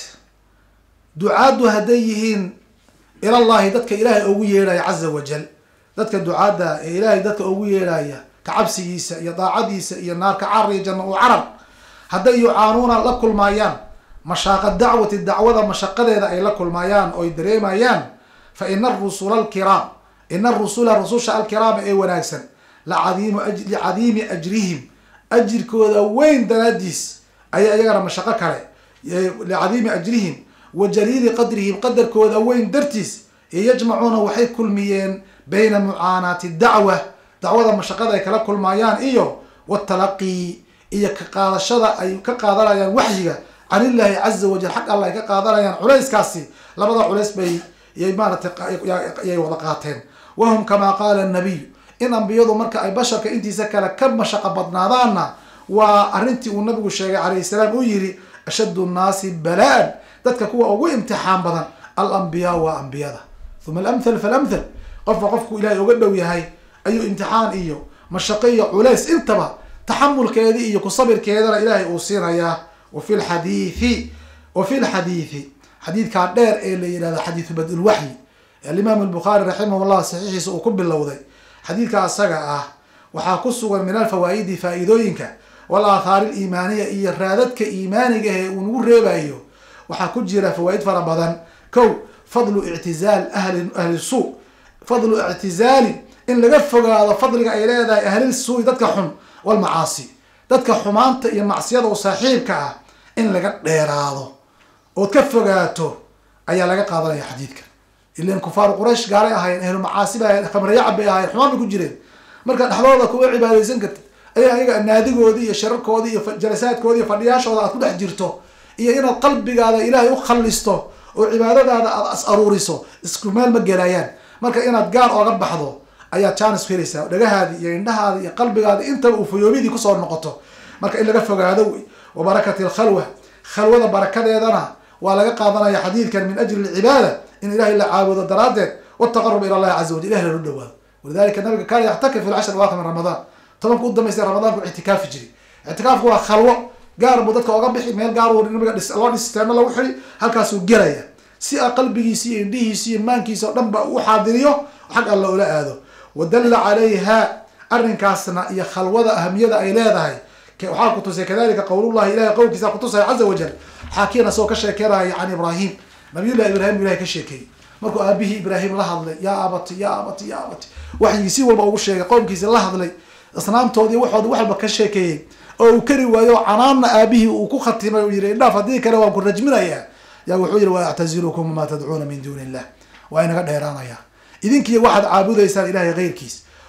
ducaaddu hadday yihiin ila llahi dadka ilaahay ugu yeedhaya caza wajal dadka ducaadda ee ilaahay dadka ugu yeedhaya kacabsigiisa iyo daacadiisa iyo naarka carar iyo janna u carar hadday yucaanuuna la kulmaayaan mashaaqa dacwati dacwada mashaqadeeda ay la kulmaayaan oo ay dareemayaan fa ina arusula alkiraam ina arusula rususha alkiraama ee wanaagsan lacadiimu licadiimi ajrihim ajirkooda weyn daraadiis ayaa iyagana mashaqo kale licadiimi ajrihim wa jaliili qadrihim qadarkooda weyn dartiis yajmacuuna waxay kulmiyeen bayna mucaanaati dacwa dacwada mashaqada ay kala kulmaayaan iyo watalaqii iyo ka qaadashada ay ka qaadanayaan waxyiga can illaahi caza wajal xag alla ay ka qaadanayaan culayskaasi labada culays bay yay maaratay yay wada qaateen wahum kamaa qaala nabiy in ambiyadu marka ay basharka intiisa kale ka mashaqo badnaadaanna waa arrintii uu nabigu sheegay calayhi salaam uu yihi ashaddu nnaasi balaan dadka kuwa ugu imtixaan badan alambiyaa waa ambiyada uma alamthal falamthal qofka qofku ilaahay uga dhow yahay ayuu imtixaan iyo mashaqo iyo culays intaba taxamulkeedii iyo kusabirkeedana ilaahay uu siinayaa wafi lxadiithi wafi lxadiithi xadiidkaa dheer ee la yihahdo xadiidu badulwaxyi alimaam albukhaari raximah llah saxiixiisa uu ku bilowday xadiidka asaga ah waxaa ku sugan min alfawaa'idi faa-iidooyinka wal aathaari aliimaaniya iyo raadadka iimaaniga ee uu nagu reebayo waxaa ku jira fawaa'id fara badan kow fadlu ictizaal ahli ahli suu fadlu ictizaali in laga fogaado fadliga ay leedahay ahlil suu dadka xun walmacaasi dadka xumaanta iyo macsiyada u saaxiibka ah in laga dheeraado ood ka fogaato ayaa laga qaadanaya xadiidka ilan kufaaru quraysh gaalay ahaayeen ahlu macaasi ba khamrayacab bay ahayen xumaan bay ku jireen marka dhexdooda kuwa cibaadaysan kartid ayaa ayaga naadigoodii iyo shararkoodii iyo jalasaadkoodi iyo fadhiyaashooda aad ku dhex jirto iyo inaad qalbigaada ilaahay u khalisto oo cibaadadaada aad as aruuriso isku meel ma gelayaan marka inaad gaar ooga baxdo ayaad jaanis ku helaysaa dhagahaadi iyo indhahaada iyo qalbigaada intaba uu fayoobidii kusoo noqoto marka in laga fogaado wey wa barakati alkhalwa khalwada barakadeedana waa laga qaadanaya xadiidkan min ajli alcibaada in ilahay la caabudo daraaddeed wataqarub ila allahi caza wajal ilahi lala dhawaado walidalika nabiga kaana yactakif fi lcashr awaakir min ramadaan tobanka u dambaysta ramadaanku ictikaafi jiri ictikaafku waa khalwo gaar buu dadka oga bixi meel gaar uu nabiga dhis loo dhisteeno lagu xiri halkaasuu gelaya si a qalbigiisi iyo indhihiisi iyo maankiisa oo dhan ba u xaadiriyo xag alla ula aado wadalla calayha arrinkaasna iyo khalwada ahamiyada ay leedahay waxaa kutusay kadalika qowlullahi ilahay qowlkiisa kutusaya caza wajal xaakiyan asagoo ka sheekeynaya can ibrahim nabiyullahi ibrahim ilahay ka sheekeeyey markuu aabihii ibrahim la hadlay yaa abati ya abati ya abati waxyigii si walba ugu sheegay qowmkiisi la hadlay asnaamtoodii waxooda wax walba ka sheekeeyey oo uu kari waayo canaanna aabihii uu ku khatimay uu yihi indhaaf haddii kale waan ku rajminayaa yaa wuxuu yihi wa actazilukum ma tadcuuna min duuni illah waa inaga dheeraanaya idinkiiy waxaad caabudaysaan ilahay keyrkiis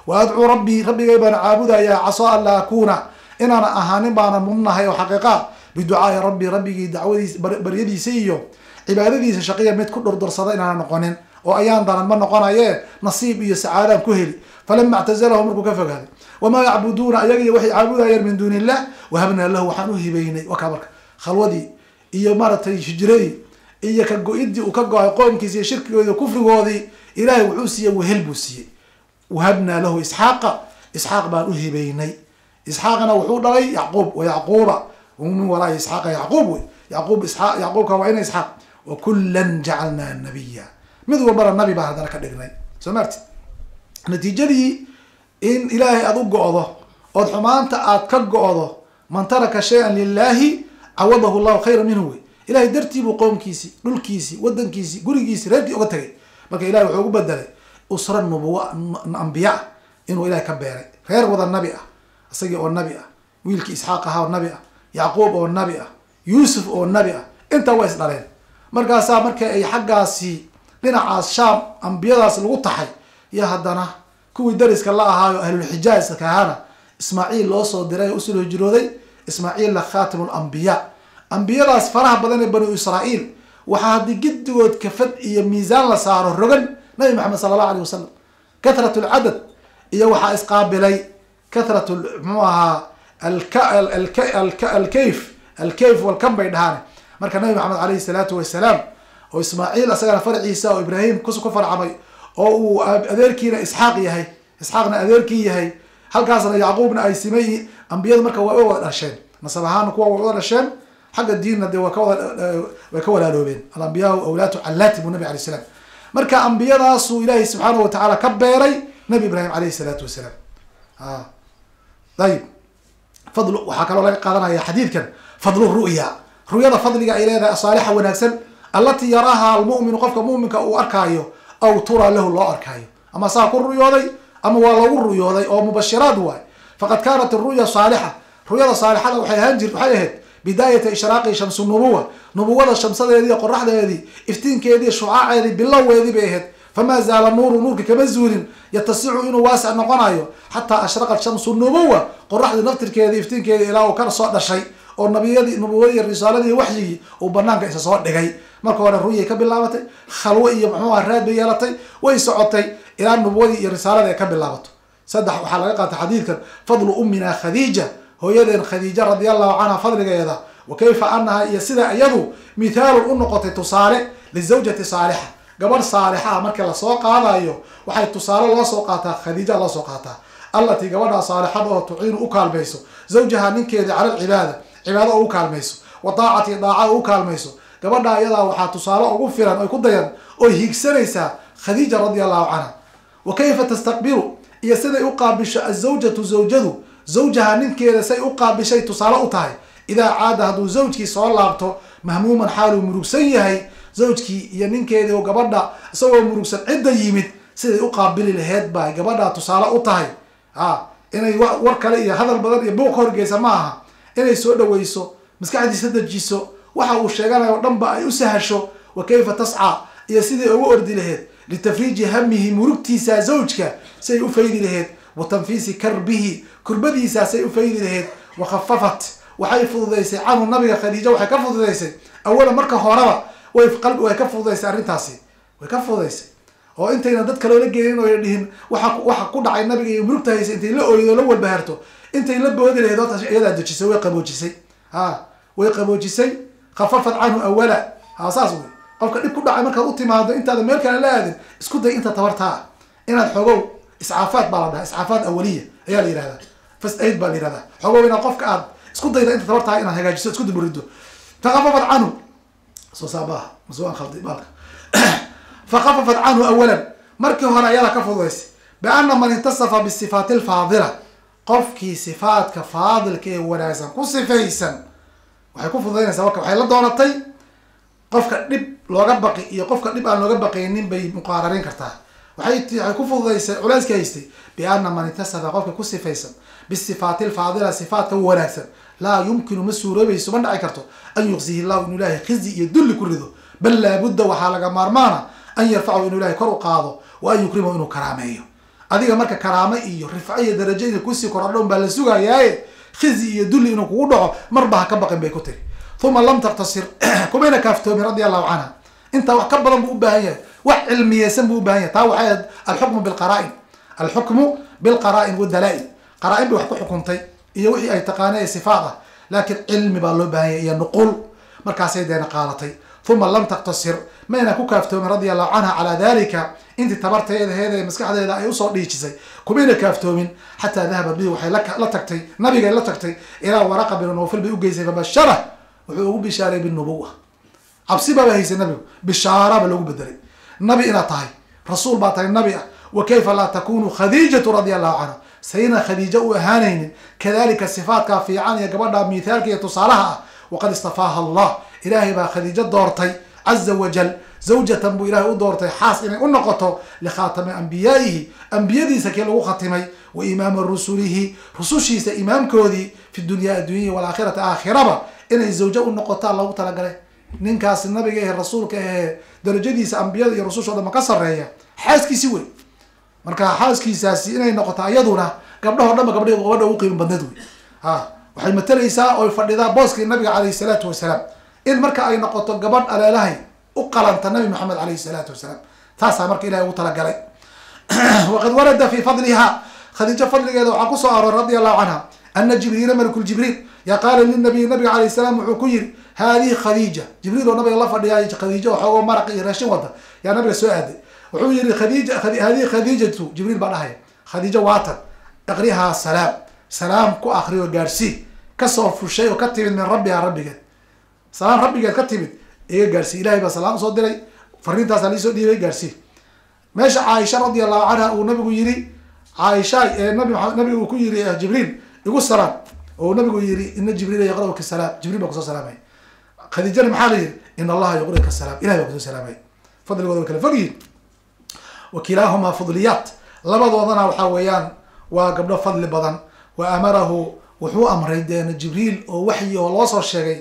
وأدعو ربي ربي بان عابدا يا عصى ألا أكون إن أنا أهانين بانا منها وحقيقة بدعاء ربي ربي دعوتي بريدي سيو عبادتي شقية ميت كل درصدا إن أنا نقونين وأيام دارن من نقونا يه نصيب iyo سعادة كهلي فلما اعتزلهم مركو كفق هذا وما يعبدون أيجي وحي عابدا من دون الله وهبنا له وحنوه بيني وكبرك خلودي iyo maratay hijray iyo ka go'idi uu ka go'ay qoomkiisa shirkigooda kufrigoodii ilaahay wuxuu siiyay wehel buu siiyay wahabna lahu isxaaqa isxaaq baan u hibaynay isxaaqna wuxuu dhalay yaqub wa yaquba ومن وراء إسحاق يعقوب يعقوب إسحاق يعقوب كوين إسحاق وكلا جعلنا نبيا مذ برا النبي بعد ذلك دغني سمعت نتيجة دي إن إلهي أدق قاضه أد حمانت أد كقاضه من ترك شيئا لله عوضه الله خيرا منه إلهي درتي بقوم كيسي نول كيسي ودن كيسي قولي كيسي ردي أغتري بك إلهي وحوق بدله أسر النبوة الأنبياء إنه إلهي كبيري خير وضع النبي السجي أو النبي ويلك إسحاق ها النبي يعقوب أو النبي يوسف أو النبي أنت ويس دارين مركا سا مركا أي حقاسي لنا عاص شام أنبياء سلوطحي يا هدنا كوي درس كالله هاي أهل الحجاز كهانا إسماعيل لوصو دراي أسل هجرودي إسماعيل لخاتم الأنبياء أنبياء فرح بدن بنو إسرائيل وحادي جد ود كفد إيه ميزان لصار الرجل نبي محمد صلى الله عليه وسلم كثرة العدد إيه وحا إسقابلي كثرة معها الك الك الك الكيف الكيف والكم بينهان مركا نبي محمد عليه الصلاة والسلام وإسماعيل أسجل فرع عيسى وإبراهيم كسو كفر عمي أو أذيركينا إسحاق يهي إسحاقنا أذيركي يهي هل كاسنا يعقوبنا أي سمي أنبياء مركا وأول الأرشان نصبهان كوا وأول الأرشان حق الدين ندي وكوا وكوا لالوبين الأنبياء وأولاده علاتهم النبي عليه السلام مركا أنبياء راسو إلهي سبحانه وتعالى كبيري نبي إبراهيم عليه الصلاة والسلام آه طيب فضل وحكى الله قالنا يا حديث كان فضل الرؤيا رؤيا فضل إلى صالحة ونكسل التي يراها المؤمن قفك مؤمنك أو أركايو أو ترى له الله أركايو أما ساق الرؤيا أما والله الرؤيا أو مبشرات هو فقد كانت الرؤيا صالحة رؤيا صالحة وحيهنجر وحيهد بداية إشراق شمس النبوة نبوة الشمس هذه قرحة هذه افتين كذي شعاع هذه بالله هذه بيهد فما زال النور نور كمزول يتسع إنه واسع نقنايو حتى أشرقت شمس النبوة قرحة نفتر كذي افتين كذي إلى وكان صاد الشيء أو النبي هذه نبوة الرسالة هذه وحي وبرنامج إيش صاد دقي ما كان الرؤية كبلابته خلوية محمود الراد بيالتي ويسعتي إلى النبوة الرسالة هذه كبلابته صدق حلقات حديث فضل أمنا خديجة هو يدين خديجة رضي الله عنها فضل جيدا وكيف أنها يسد يدو مثال النقطة تصالح للزوجة صالحة قبل صالحة مركز السوق هذا أيوه وحي تصالح الله سوقاتها خديجة الله سوقاتها التي قبلها صالحة وتعين أكال ميسو زوجها من كذا على العبادة عبادة أكال ميسو وطاعة ضاعة أكال ميسو قبلها يدا وحي تصالح وغفرا ويكون ديان ويهيك سنيسا خديجة رضي الله عنها وكيف تستقبل يسد يقابل الزوجة زوجته زوجها من كذا سيقابل شيء تصالح أطاي إذا عاد هذا زوجك صار لابته مهموما حاله مروسيه زوجك يمين كذا وقبضة سوى مروسا عدة يمد سيد يقابل الهيد باي قبضة تصالح أطاي آه إنه ورك لي هذا البلد يبوق هرجيس معها إنه يسود ويسو مسكعد يسد جيسو وحاول الشجرة ودنبا يسهشو وكيف تسعى يا سيدي أورد الهيد لتفريج همه مركتي سا زوجك سيفيد الهيد وتنفيس كربه كربدي سا سيفيد الهيد وخففت وحي فضيسي عن النبي خديجة وحي كفضيسي أولا مركة هوربا ويف قلب ويكفضيسي أرنتاسي ويكفضيسي oo intayna dadka loo leeyahay oo yidhiin waxa waxa ku dhacay nabiga iyo murugta haysa intay la ooydo la walbaharto intay la boodi lahayd oo taas iyada dajisay way qaboojisay ha way qaboojisay khafafat anhu awala ha saas way qofka dib ku dhacay marka uu timaado intaada meel kale la aadin isku day inta tabartaa inaad xogow iscaafaad baa la dhahay iscaafaad awaliya ayaa la yiraahdaa fas aid baa la yiraahdaa xogow ina qofka aad isku dayda inta tabartaa inaad hagaajiso isku diburido khafafat anhu soo sabaha masoo khaldi balka فخففت عنه أولا مركي هنا يلا كفضيس بأن من اتصف بالصفات الفاضلة قفكي صفات كفاضل كي وناسا كصفيسا وحيكون فضينا سواك وحيلا دونتي قفك نب لو بقي يقفك نب أن لو بقي نب بمقارنين كرتاه وحيكون فضيس علاز كيستي بأن من اتصف قفك كصفيسا بالصفات الفاضلة صفات وناسا لا يمكن مسورة بيسوان عكرته أن يخزيه الله إنه لا خزي يدل كله بل لابد وحالك مارمانا أن يرفعه إنه إلهي كرو قاضه وأن يكرمه إنه كراميه adiga marka karaamo iyo rifco iyo darajo inay kusii korodhoon baa la sugayaaye khizi iyo dulli inuu kugu dhaco marba ha ka baqin bay ku tiri uma lam taqtasir kumayna kaaftoomin radia allahu canha intaa wax ka badan buu u baahan yahay wax cilmiyeysan buu u baahan yahay taa waxay ahayd alxukmu bilqaraa'in alxukmu bilqaraa'in wadalaa-il qaraa-in bay wax ku xukuntay iyo wixii ay taqaanay ee sifaad ah laakiin cilmi baa loo baahan yahay iyo nuqul markaasay deena qaadatay uma lam taqtasir mayna ku kaaftoomin radia allahu canha calaa dalika intii tabarteedaheeda ee maskaxdeeda ay usoo dhiijisay kumayna kaaftoomin xataa dahabat bihi waxay la tagtay nabigay la tagtay ilaa waraqa bin nawfal bay ugeysay fabashara wuxuu ugu bishaaray binubuwa cabsi baaba haysay nabigu bishaaraba loogu bedelay nabi inaad tahay rasuul baa tahay nabi ah wa kayfa laa takunu khadiijatu radia allahu canha sayna khadiija u ahaanaynin kadalika sifaatkaa fiican iyo gabadha mithaalka iyo tusaalaha ah waqad istafaaha allah ilaahay baa khadiijo doortay caza wajal zawjatan buu ilahay u doortay xaas inay u noqoto likhaatami ambiyaa'ihi ambiyadiisa kii lagu khatimay wa imaama rusulihi rusushiisa imaamkoodii fi dunya addunya walaakhirati aakhiraba inay zawjo u noqotaa loogu talagalay ninkaasi nabiga ee rasuulka ee darajadiisa ambiyada iyo rususha o dhan ma ka sareeya xaaskiisi wey marka xaaskiisaasi inay noqoto iyaduna gabdhaho dhan ba gabdh gabadha ugu qiimo badneed wey ha waxay matalaysaa oy fadhidaa booskii nabiga calayhi salaatu wasalaam in marka ay noqoto gabadh aleelahay u qalanta nabi maxamed calayhi salaatu wasalaam taasaa marka ilahay ugu talagalay waqad warada fi fadliha khadiijo fadligeeda waxaa kusoo arooray radia allahu canha ana jibriila malkul jibriil ya qaala linabiy nabiga calayh salaam wuxuu ku yiri hadihi khadiija jibriil oo nabiga la fadhiyaay khadiijo waxoogo maraq iyo raashin wada yaa nabiga soo aaday wuxuu yiri khadiija hadihi khadiijatu jibriil baa dhahaya khadiijo waatan aqrihaa salaam salaam ku akriyo gaarsii kasoo fushay oo ka timid min rabbiha rabbigeed salaam rabbigeed ka timid iga gaarsii ilahay baa salaam usoo diray fariintaasaa liisoo dhiibay gaarsii meesha caaisha radia allahu canha uu nabigu yiri caaisha ee nabi nabiga uu ku yiri jibriil igu salaam oo nabigu yiri ina jibriil yaqra'uka salaam jibriil baa kusoo salaamay khadiijana maxaa la yiri in allaha yuqri'uka salaam ilahay baa kusoo salaamay fadligooda way kala fogyihin wakilaahuma fadliyaat labadoodana waxaa weeyaan waa gabdho fadli badan wa amarahu wuxuu amray deena jibriil oo waxyi oo loo soo sheegay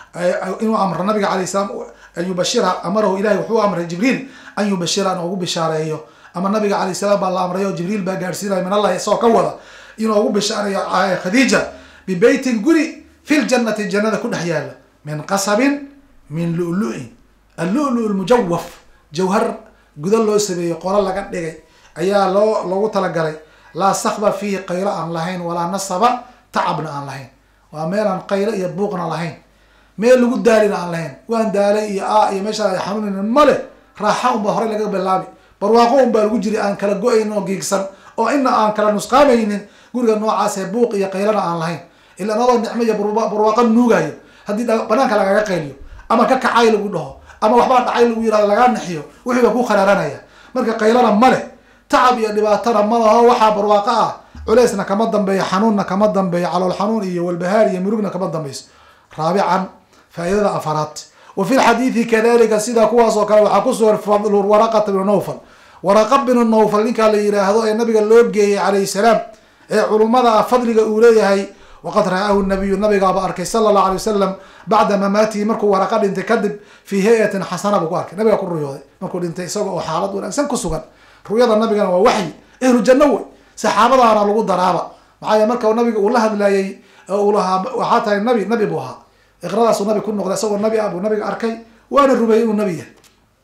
inuu amro nabiga calayh salaam an yubashira amarahu ilahay wuxuu amray jibriil an yubashira in ugu bishaareeyo ama nabiga calayh salaam baa la amray oo jibriil baa gaadhsiinaya min allah isagoo ka wada inuu ugu bishaareeyo khadiija bibeytin guri fi ljanati jannada ku dhex yaala min qasabin min lu-lu-in allu-lu lmujawaf jawhar guda loo sameeyey qolo laga dhigay ayaa loo loogu talagalay laa sakba fiihi qaylo aan lahayn walaa nasaba tacabna aan lahayn waa meel aan qaylo iyo buuqna lahayn meel lagu daalina aan lahayn waan daalay iyo a iyo meesha ay xanuunin male raaxa unbaa horey laga bilaabi barwaaqo unbaa lagu jiri aan kala go-ayn oo giigsan oo ina aan kala nusqaamaynin guriga noocaas ee buuq iyo qaylana aan lahayn ila adoo nicmo iyo barwaaqo nuugayo haddii banaanka lagaga qayliyo ama ka kacay lagu dhaho ama waxbaa dhacay lagu yihahdo lagaa naxiyo wixii baa ku kharaaranaya marka qaylana male tacab iyo dhibaatana malaho waxaa barwaaqo ah culeysna kama dambeeyo xanuunna kama dambeeyo calool xanuun iyo walbahaar iyo murugna kama dambeyso raabican faaidada afaraad wa fi lxadiidi kadalika sidaa kuwaas oo kale waxaa kusugan fadlu waraqata binu nawfal waraqa binu nawfal ninkaa la yiraahdo ee nabiga loo geeyey calayhi salaam ee culummada ah fadliga uu leeyahay waqad ra-ahu nabiyu nabigaaba arkay sala allahu alay wasalam bacda mamaatihi markuu waraqa dhintay kadib fii hay-atin xasana buu ku arkay nabiga ku ruyooday markuu dhintay isaga oo xaalad wanaagsan ku sugan ruyada nabigana waa waxyi ehlu janno wey saxaabadaana lagu daraaba maxaa yele marka nabiga uu la hadlayay uu lahaa waxaa tahay nabi nabi buu ahaa iqradaasuu nabi ku noqday isagoo nabi ah buu nabiga arkay waana rumeeyey inuu nabi yahay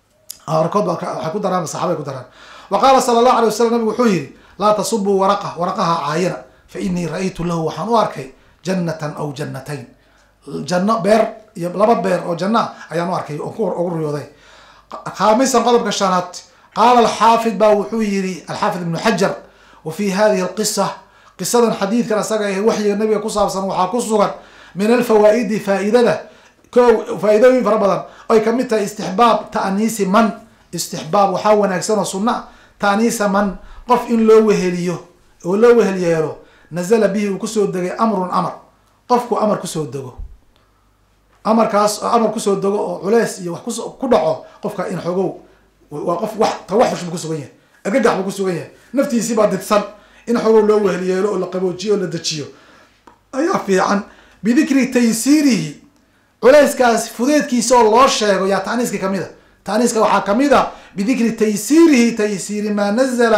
arkood ba waxay ku daraan saxabay ku daraan wa qaala sala allahu alay wasalam nabigu wuxuu yihi laa tasubuu waraqa waraqaha caayina fa inii ra-aytu lahu waxaan u arkay jannatan aw jannatayn janno beer iyo laba beer oo janno ah ayaan u arkay oo ugu ruyooday khaamisan qodobka shanaad qaala alxaafid baa wuxuu yihi alxaafid ibnu xajar wa fi hadihi alqisa qisadan xadiidkan isaga ee waxyiga nabiga ku saabsan waxaa ku sugan min alfawaa'idi faa'iidada ko faa-idooyin fara badan oy kamid tahay istixbaab ta'niisi man istixbaab waxaa wanaagsan oo sunna ta'niisa man qof in loo weheliyo oo loo wehel yeelo nazala bihi uu kusoo degay amrun amar qofku amar kusoo dego amarkaas amar kusoo dego oo culeys iyo wax kus ku dhaco qofka in xogow waa qof wax tawaxush buu kusugan yahay agagax buu kusugan yahay naftiisii baa didsan in xogow loo wehel yeelo oo la qaboojiyo oo la dejiyo ayaa fiican bidikri taysiirihi culeyskaas fudeedkiisa oo loo sheego yaa taaniiska kamid a taaniiska waxaa kamid a bidikri taysiirihi taysiiri maa nazala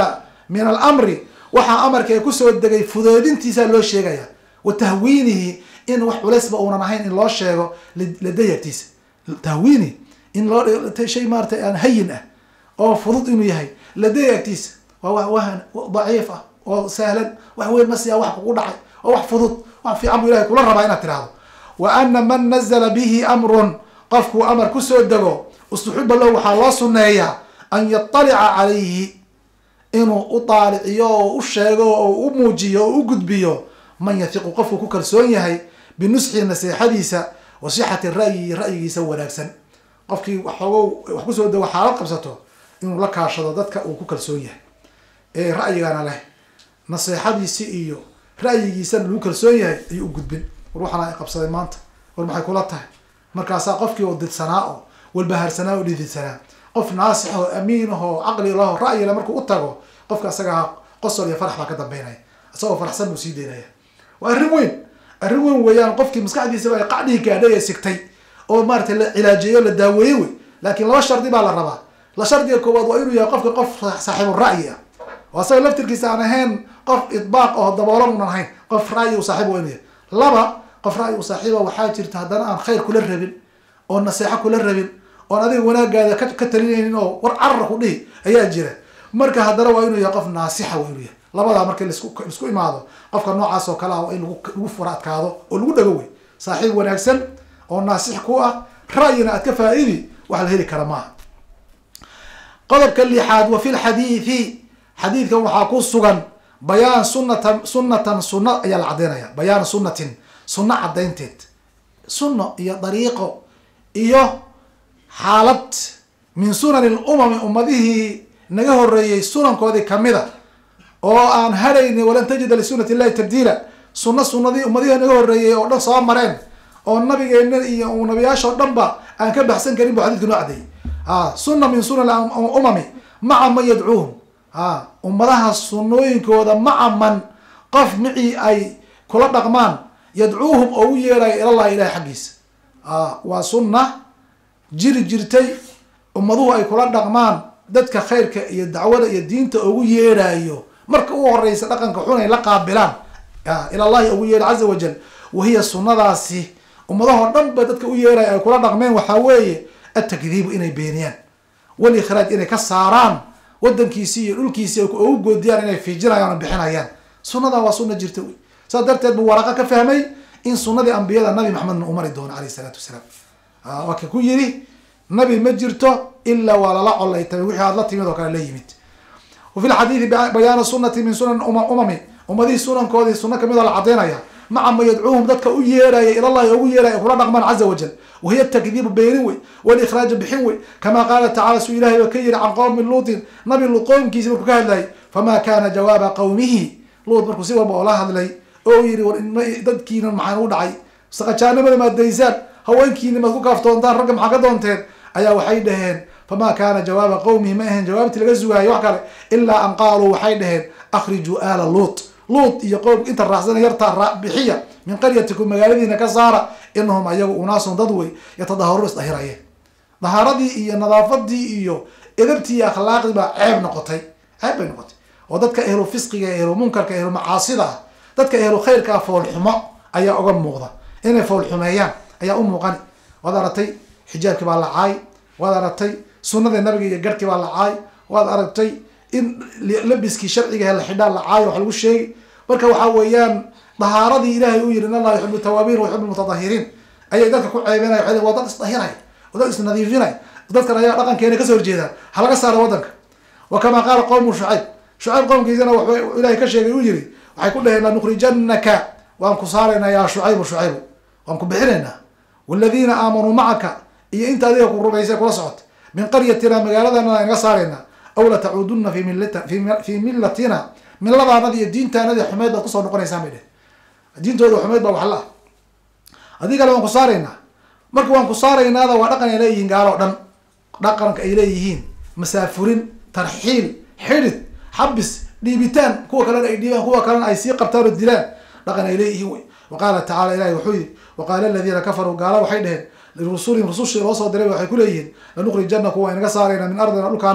min alamri waxaa amarka kusoo degay fudeedintiisa loo sheegaya wa tahwiinihi in wax culaysba uunan ahayn in loo sheego ladayagtiisa tahwiini in loo shay maarata aan hayin ah oo fudud inuu yahay ladayagtiisa waa wax wahan daciif ah oo sahlan wax weyn ma siya wax kugu dhacay oo wax fudud wax fiican buu ilahay kula rabaa inaad tirahdo wa ana man nazala bihi amrun qofkuu amar kusoo dego ustuxiba lahu waxaa loo suneeyaa an yatalica calayhi inuu u daaliciyo oo u sheego oo u muujiyo oo u gudbiyo man yathiqu qofku ku kalsoon yahay binusxi naseexadiisa wa sixati ra'yi ra'yigiisa wanaagsan qofkii waxoogo wax kusoo dego xaalad qabsato inuu la kaashado dadka uu ku kalsoon yahay ee ra'yigana leh naseexadiisi iyo ra'yigiisana lagu kalsoon yahay ayuu u gudbin war waxana ay qabsaday maanta war maxay kula tahay markaasaa qofkii oo didsanaa oo walbahaarsanaa oo dhididsanaa qof naasix oo amiin oo caqli laho ra'yi la markuu u tago qofka asagaa qosol iyo farax baa ka dambeynaya isagoo faraxsan buu sii daynaya waa arrin weyn arrin weyn weeyaan qofkii maskaxdiisaba ay qacdhii gaadhay ee sigtay oo maaragtay la cilaajeeyo la daaweeyey wey laakiin laba shardi baa la rabaa la shardiga koowaad waa inuu yahay qofka qof saaxiibu ra'yi ah oo asaga laftirkiisa aan ahayn qof idbaaq oo daboolan unan ahayn qof ra'yi u saaxiib waa inuu yahay laba qof ra'yi u saaxiiba waxaa jirta haddana aan khayr kula rabin oo naseexo kula rabin oon adiga wanaagaada ka talinaynin oo war carar ku dhihi ayaa jira marka haddana waa inuu yahay qof naasixa waa inuu yahay labadaa marka laisku imaado qofka noocaas oo kale ah waa in lagu fura adkaado oo lagu dhago wey saaxiib wanaagsan oo naasix ku ah ra'yina aad ka faa-idi wax la heli kara maaha qodobka lixaad wa fi lxadiidi xadiidkan waxaa ku sugan bayaan sunatan sunatan sunna ayaa la caddeynaya bayaan sunnatin sunno caddaynteed sunno iyo dariiqo iyo xaalad min sunani lumami ummadihii naga horeeyey sunankoodii kamida oo aan hadhayni walan tajida lisunati illahi tabdiila sunno sunadii ummadihii naga horeeyey oo dhan soo mareen oo nabigeena iyo nabiyaasha o dhan ba aan ka baxsan karin bu xadidka noo cadeeyey a sunna min sunan umami maca man yadcuuhum a ummadaha sunooyinkooda maca man qof micii ay kula dhaqmaan yadcuuhum oo u yeerayo ilallahi ilahi xaggiisa a waa sunna jiri jirtay ummaduhu ay kula dhaqmaan dadka khayrka iyo dacwada iyo diinta ugu yeerayo marka u horeysa dhaqanka xun ay la qaabilaan ilallahi ugu yeera caza wajal wahiya sunadaasi ummadahoo dhan ba dadka u yeerayo ay kula dhaqmeen waxaa weeye atakdiibu inay beeniyaan walikhraaj inay ka saaraan wadankiisi iyo dhulkiisi ugu goodiyaan inay fiijinayaan o bixinayaan sunada waa sunna jirta wey saas darteed buu waraqa ka fahmay in sunadii ambiyada nabi maxamedna uu mari doono alayh isalaatu wasalaam waa ka ku yiri nabi ma jirto ilaa waa lala colaytamay wixii aad la timid oo kale la yimid wa fi lxadiidi bayaanu sunati min sunan umami ummadihii sunankoodii suno kamid a la cadeynaya maca ma yadcuuhum dadka u yeeraya ilallahi ugu yeeraya kula dhaqmaan caza wajal wahiya takdiibu beenin wey walikhraaju bixin wey kama qaala tacala su ilahay ba ka yiri can qowmi luutin nabi luut qoomkiisi markuu ka hadlayay fama kana jawaaba qawmihi luut markuu si walba oo la hadlay oo yiri war dadkiina maxaa u dhacay saqajaanimada maad daysaan haweenkiina maad ku kaaftoontaan ragga maxaa ka doonteen ayaa waxay dhaheen fama kana jawaaba qawmihi ma ahayn jawaabtii laga sugaayo wax kale ilaa an qaaluu waxay dhaheen akhrijuu aala luut luut iyo qowm inta raacsana yartaa bixiya min qaryatikum magaaladiina ka saara inahum ayagu unaasun dad wey yatadaharuun isdahirayeen dahaaradii iyo nadaafadii iyo edabtii iyo akhlaaqdii baa ceeb noqotay ceeb bay noqotay oo dadka ehlu fisqiga ehlu munkarka ehlu macaasida ah dadka ehlu khayrkaa foolxumo ayaa uga muuqda inay foolxumeeyaan ayaa u muuqani waad aragtay xijaabkii baa la caay waad aragtay sunada nabiga iyo garhkii baa la caay waad aragtay in labiskii sharciga la xidhaa la caayo wax lagu sheegi marka waxaa weeyaan dahaaradii ilahay u yiri in allah yuxibu tawaabiin wa yuxibu lmutatahiriin ayay dadka ku ceebeynaya waa dad isdahiraya waa dad isnadiifinaya dadkan ayaa dhaqankeena kasoo horjeedaan ha laga saaro wadanka wa kama qaala qowmu shucayb shucayb qowmkiisana wuxuu ilahay ka sheegay u yiri waxay ku dhaheen lanukhrijanaka waan ku saaraynaa yaa shucaybu shucaybu waan ku bixinaynaa waladiina aamanuu macaka iyo inta adiga ku rumaysay kula socota min qaryatina magaaladana inaga saaraynaa aw latacuuduna fi milata fi millatina miladaanadi iyo diintaanadi xumeyd baad kusoo noqonaysaan bay dheh diintooda xumeyd baa wax la ah adigale waan ku saaraynaa marka waan ku saaraynaada waa dhaqan ay leeyihiin gaalo o dhan dhaqanka ay leeyihiin masaafurin tarxiil xidhid xabis dhiibitaan kuwa kalena ay dhiibaan kuwa kalena ay sii qabtaan oo dilaan dhaqan ay leeyihiin wey wa qaala tacala ilahi wuxuu yiri waqaala aladiina kafaruu gaala waxay dheheen lirusulihim rusushii loo soo diray waxay kuleeyihiin lanukhrijanakum waa inaga saaraynaa min ardina dhulka anaga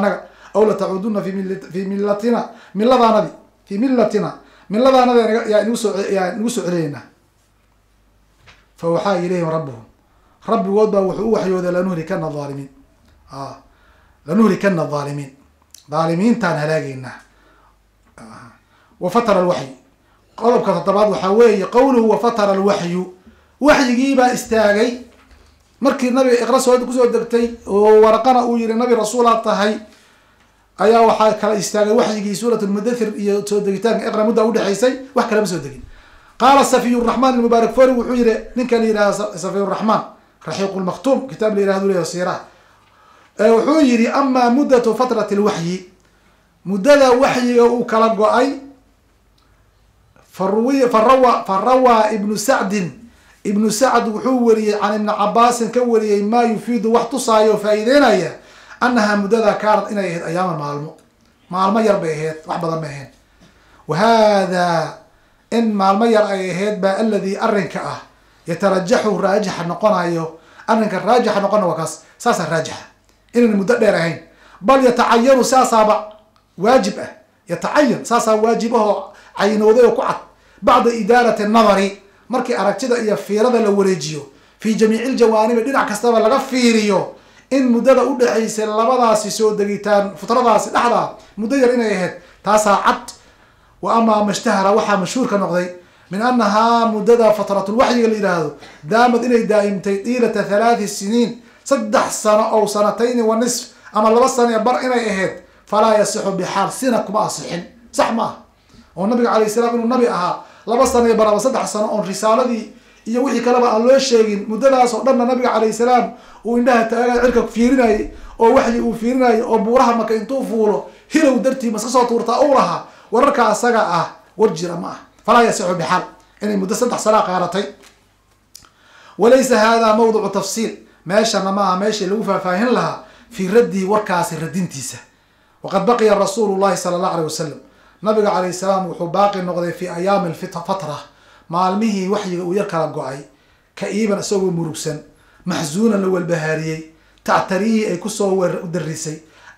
aw latacuduna fi mil fi millatina miladaanadi fi millatina miladaanadi yaa nagu soo yaa nagu soo celeynaa fa waxaa ilayhim rabbuhum rabbigood baa wuxuu u waxyooday lanuhlikana adaalimiin a lanuhlikana adaalimiin dhaalimiintaan halaageynaa wafatara alwaxyi qodobka toddobaad waxaa weeye qawluhu wafatara alwaxyu waxyigiibaa istaagay markii nabiga iqra soo kusoo degtay oo waraqana uu yihi nabi rasuulaad tahay ayaa waxaa kala istaagay waxyigii suurat lmudathir iyo soo degitaanka iqra muddaa udhexaysay wax kalama soo degin qaala safiy raxmaan almubaarak fori wuxuu yihi ninka la yihahda safiy raxmaan raxiiq lmaktuum kitaab la yihahdo leeyahay siiraha wuxuu yihi amaa muddatu fatrati lwaxyi muddada waxyiga uu kala go-ay faruwi farawa farawaa ibnu sacdin ibnu sacd wuxuu wariyey can ibni cabaasin ka wariyey maa yufiidu wax tusaayo faa-iideynaya anahaa muddada kaanad inay ahayd ayaama maalmo maalmo yar bay ahayd wax badan may ahayn wa hada in maalmo yar ay ahayd baa aladi arrinka ah yatarajaxu raajixa noqonayo arrinka raajixa noqona waa kaas saasaa raajixa inayna muddo dheer ahayn bal yatacayanu saasaaba waajib ah yatacayan saasaa waajib ahoo caynooday oo ku cad bacda idaarati nadari markii aragtida iyo fiirada la wareejiyo fi jamiici ljawaanibi dhinac kastaba laga fiiriyo in muddada udhexaysay labadaasi soo degitaan futradaasi dhexdaa muddo yar inay ahayd taasaa cad wa amaa mashtahara waxaa mashhuurka noqday min anahaa muddada fatratulwaxyiga la yidhaahdo daamad inay daa'imtay diilata halaati siniin saddex sano ow sanatayni wa nisf ama laba sano ee bar inay ahayd falaa yasixu bixaal sina kuma asixin sax ma ah oo nabiga calayh salaam inuu nabi ahaa laba sano ee bar ama saddex sano oon risaaladii iyo wixii kaleba aan loo sheegin muddadaas oo dhanna nabiga calayh salaam uu indhaha taaga cirka fiirinayay oo waxyi uu fiirinayay oo buuraha maka intuu fuulo hilow dartii maska soo tuurtaa u lahaa wararka asaga ah war jira ma ah falaa yasixu bixaal inay muddo saddex sanaa qaaratay walaysa hada mawdicu tafsiil meeshana ma aha meeshii lagu faahfaahin lahaa fii raddihi warkaasi radintiisa waqad baqiya rasuulu llahi sala allahu alayh wasalam nabiga calayh salaam wuxuu baaqi noqday fi ayaami lfatra maalmihii waxyiga uu yar kala go-ay ka-iiban isagoo murugsan maxzuunan la walbahaariyey tactarihii ay kusoo darisay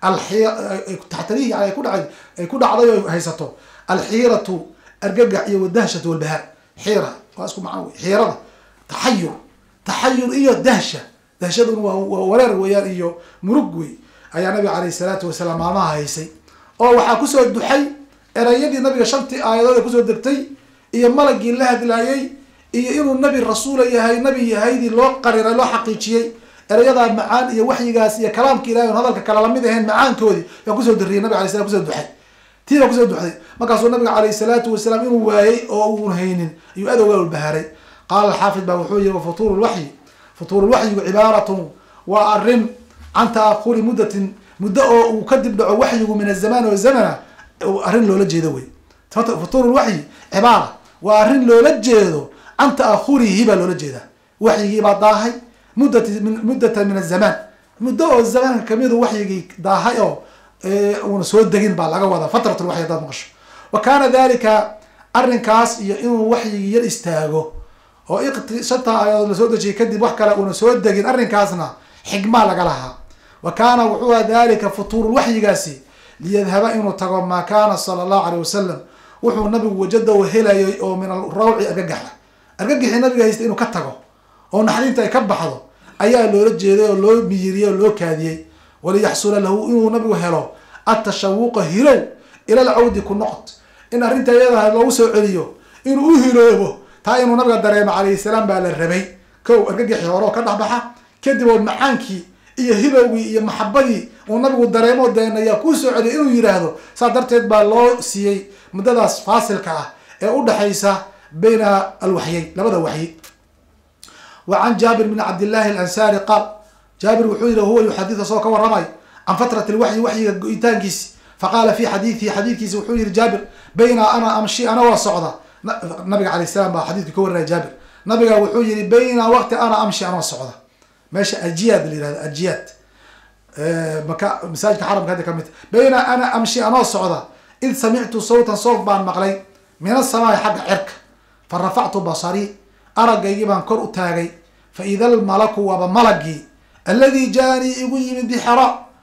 taxtarihii ay ku dhacay ay ku dhacday oo haysato alxiiratu argagax iyo wadahshatu walbahaar xiira waa isku macno wey xiirada taxayur taxayur iyo dahsha dahshaduna waa wareer weeyaan iyo murug wey ayaa nabiga calayhi salaatu wasalaam maalmaha haysay oo waxaa kusoo duxay erayadii nabiga shantii aayadood ee kusoo degtay iyo malagii la hadlaayay iyo inuu nabi rasuula yahay nabi yahaydii loo qariray loo xaqiijiyey erayadaa macaan iyo waxyigaas iyo kalaamka ilahay on hadalka kale lamid ahayn macaankoodii yaa kusoo dariyay nabig alay slam kusoo duxay tii baa kusoo duxday markaasuu nabiga calayhi salaatu wasalaam inuu waayey oo uun haynin ayuu adowgaa ulbahaaray qaala alxaafid baa wuxuu yihi futuur lwaxyi futuur lwaxyigu cibaaratun waa arrin can taakuri muddatin muddo oo uu kadib dhaco waxyigu min azamaan oo zamana arrin loola jeedo wey futuur lwaxyi cibaara waa arrin loola jeedo can taahurihi baa loola jeedaa waxyigiibaa daahay muddat muddatan min azamaan muddo oo zamaanka kamidu waxyigii daahay oo una soo degin baa laga wadaa fatrat lwaxyi hadaad maqasho wa kaana dalika arrinkaas iyo inuu waxyigii yar istaago oo iqti shanta aayadood lasoo dejiyay kadib wax kale una soo degin arrinkaasna xigmaa laga lahaa wa kaana wuxuu aha dalika futuuru waxyigaasi liyadhaba inuu tago maa kaana sala allahu alayh wasalam wuxuu nabigu wajada u helayay oo min alrawci argagaxa argagixii nabiga haystay inuu ka tago oo naxdinta ay ka baxdo ayaa loola jeeday oo loo miyiriyey oo loo kaadiyey waliyaxsula lahu inuu nabigu helo atashawuqa hilow ila alcawdi ku noqod in arrinta iyada loogu soo celiyo inuu u hiloobo taa inuu nabiga dareemo calayhi salaam baa la rabay kow argagixii hore oo ka dhexbaxa kadib oo macaankii iyo hilowgii iyo maxabadii uu nabigu dareemo deen ayaa kuu soo celiyay inuu yidhaahdo saa darteed baa loo siiyey muddadaas faasilka ah ee udhexaysa bayna alwaxyeyn labada waxyi wa can jaabir bn cabdillahi alansari qaal jaabir wuxuu yihi huwa yuxadith asagoo ka waramay can fatrati lwaxyi waxyiga go-itaankiisi faqaala fi xadiidihi xadiidkiisi wuxuu yihi jaabir bayna ana amshi anagoo socda nabiga calayh salaam baa xadiidka ka warinaya jaabir nabiga wuxuu yihi bayna waqti ana amshi anoo socda meesha ajiyaad la yihahdo ajiyaad maka masaajidka xaramka hadda kamid bayna ana amshi anoo socda id samictu sawtan sawt baan maqlay min asamaai xagga cirka fa rafactu basarii aragaygii baan kor u taagay fa ida almalaku waaba malagii alladii jaanii igu yimid bixira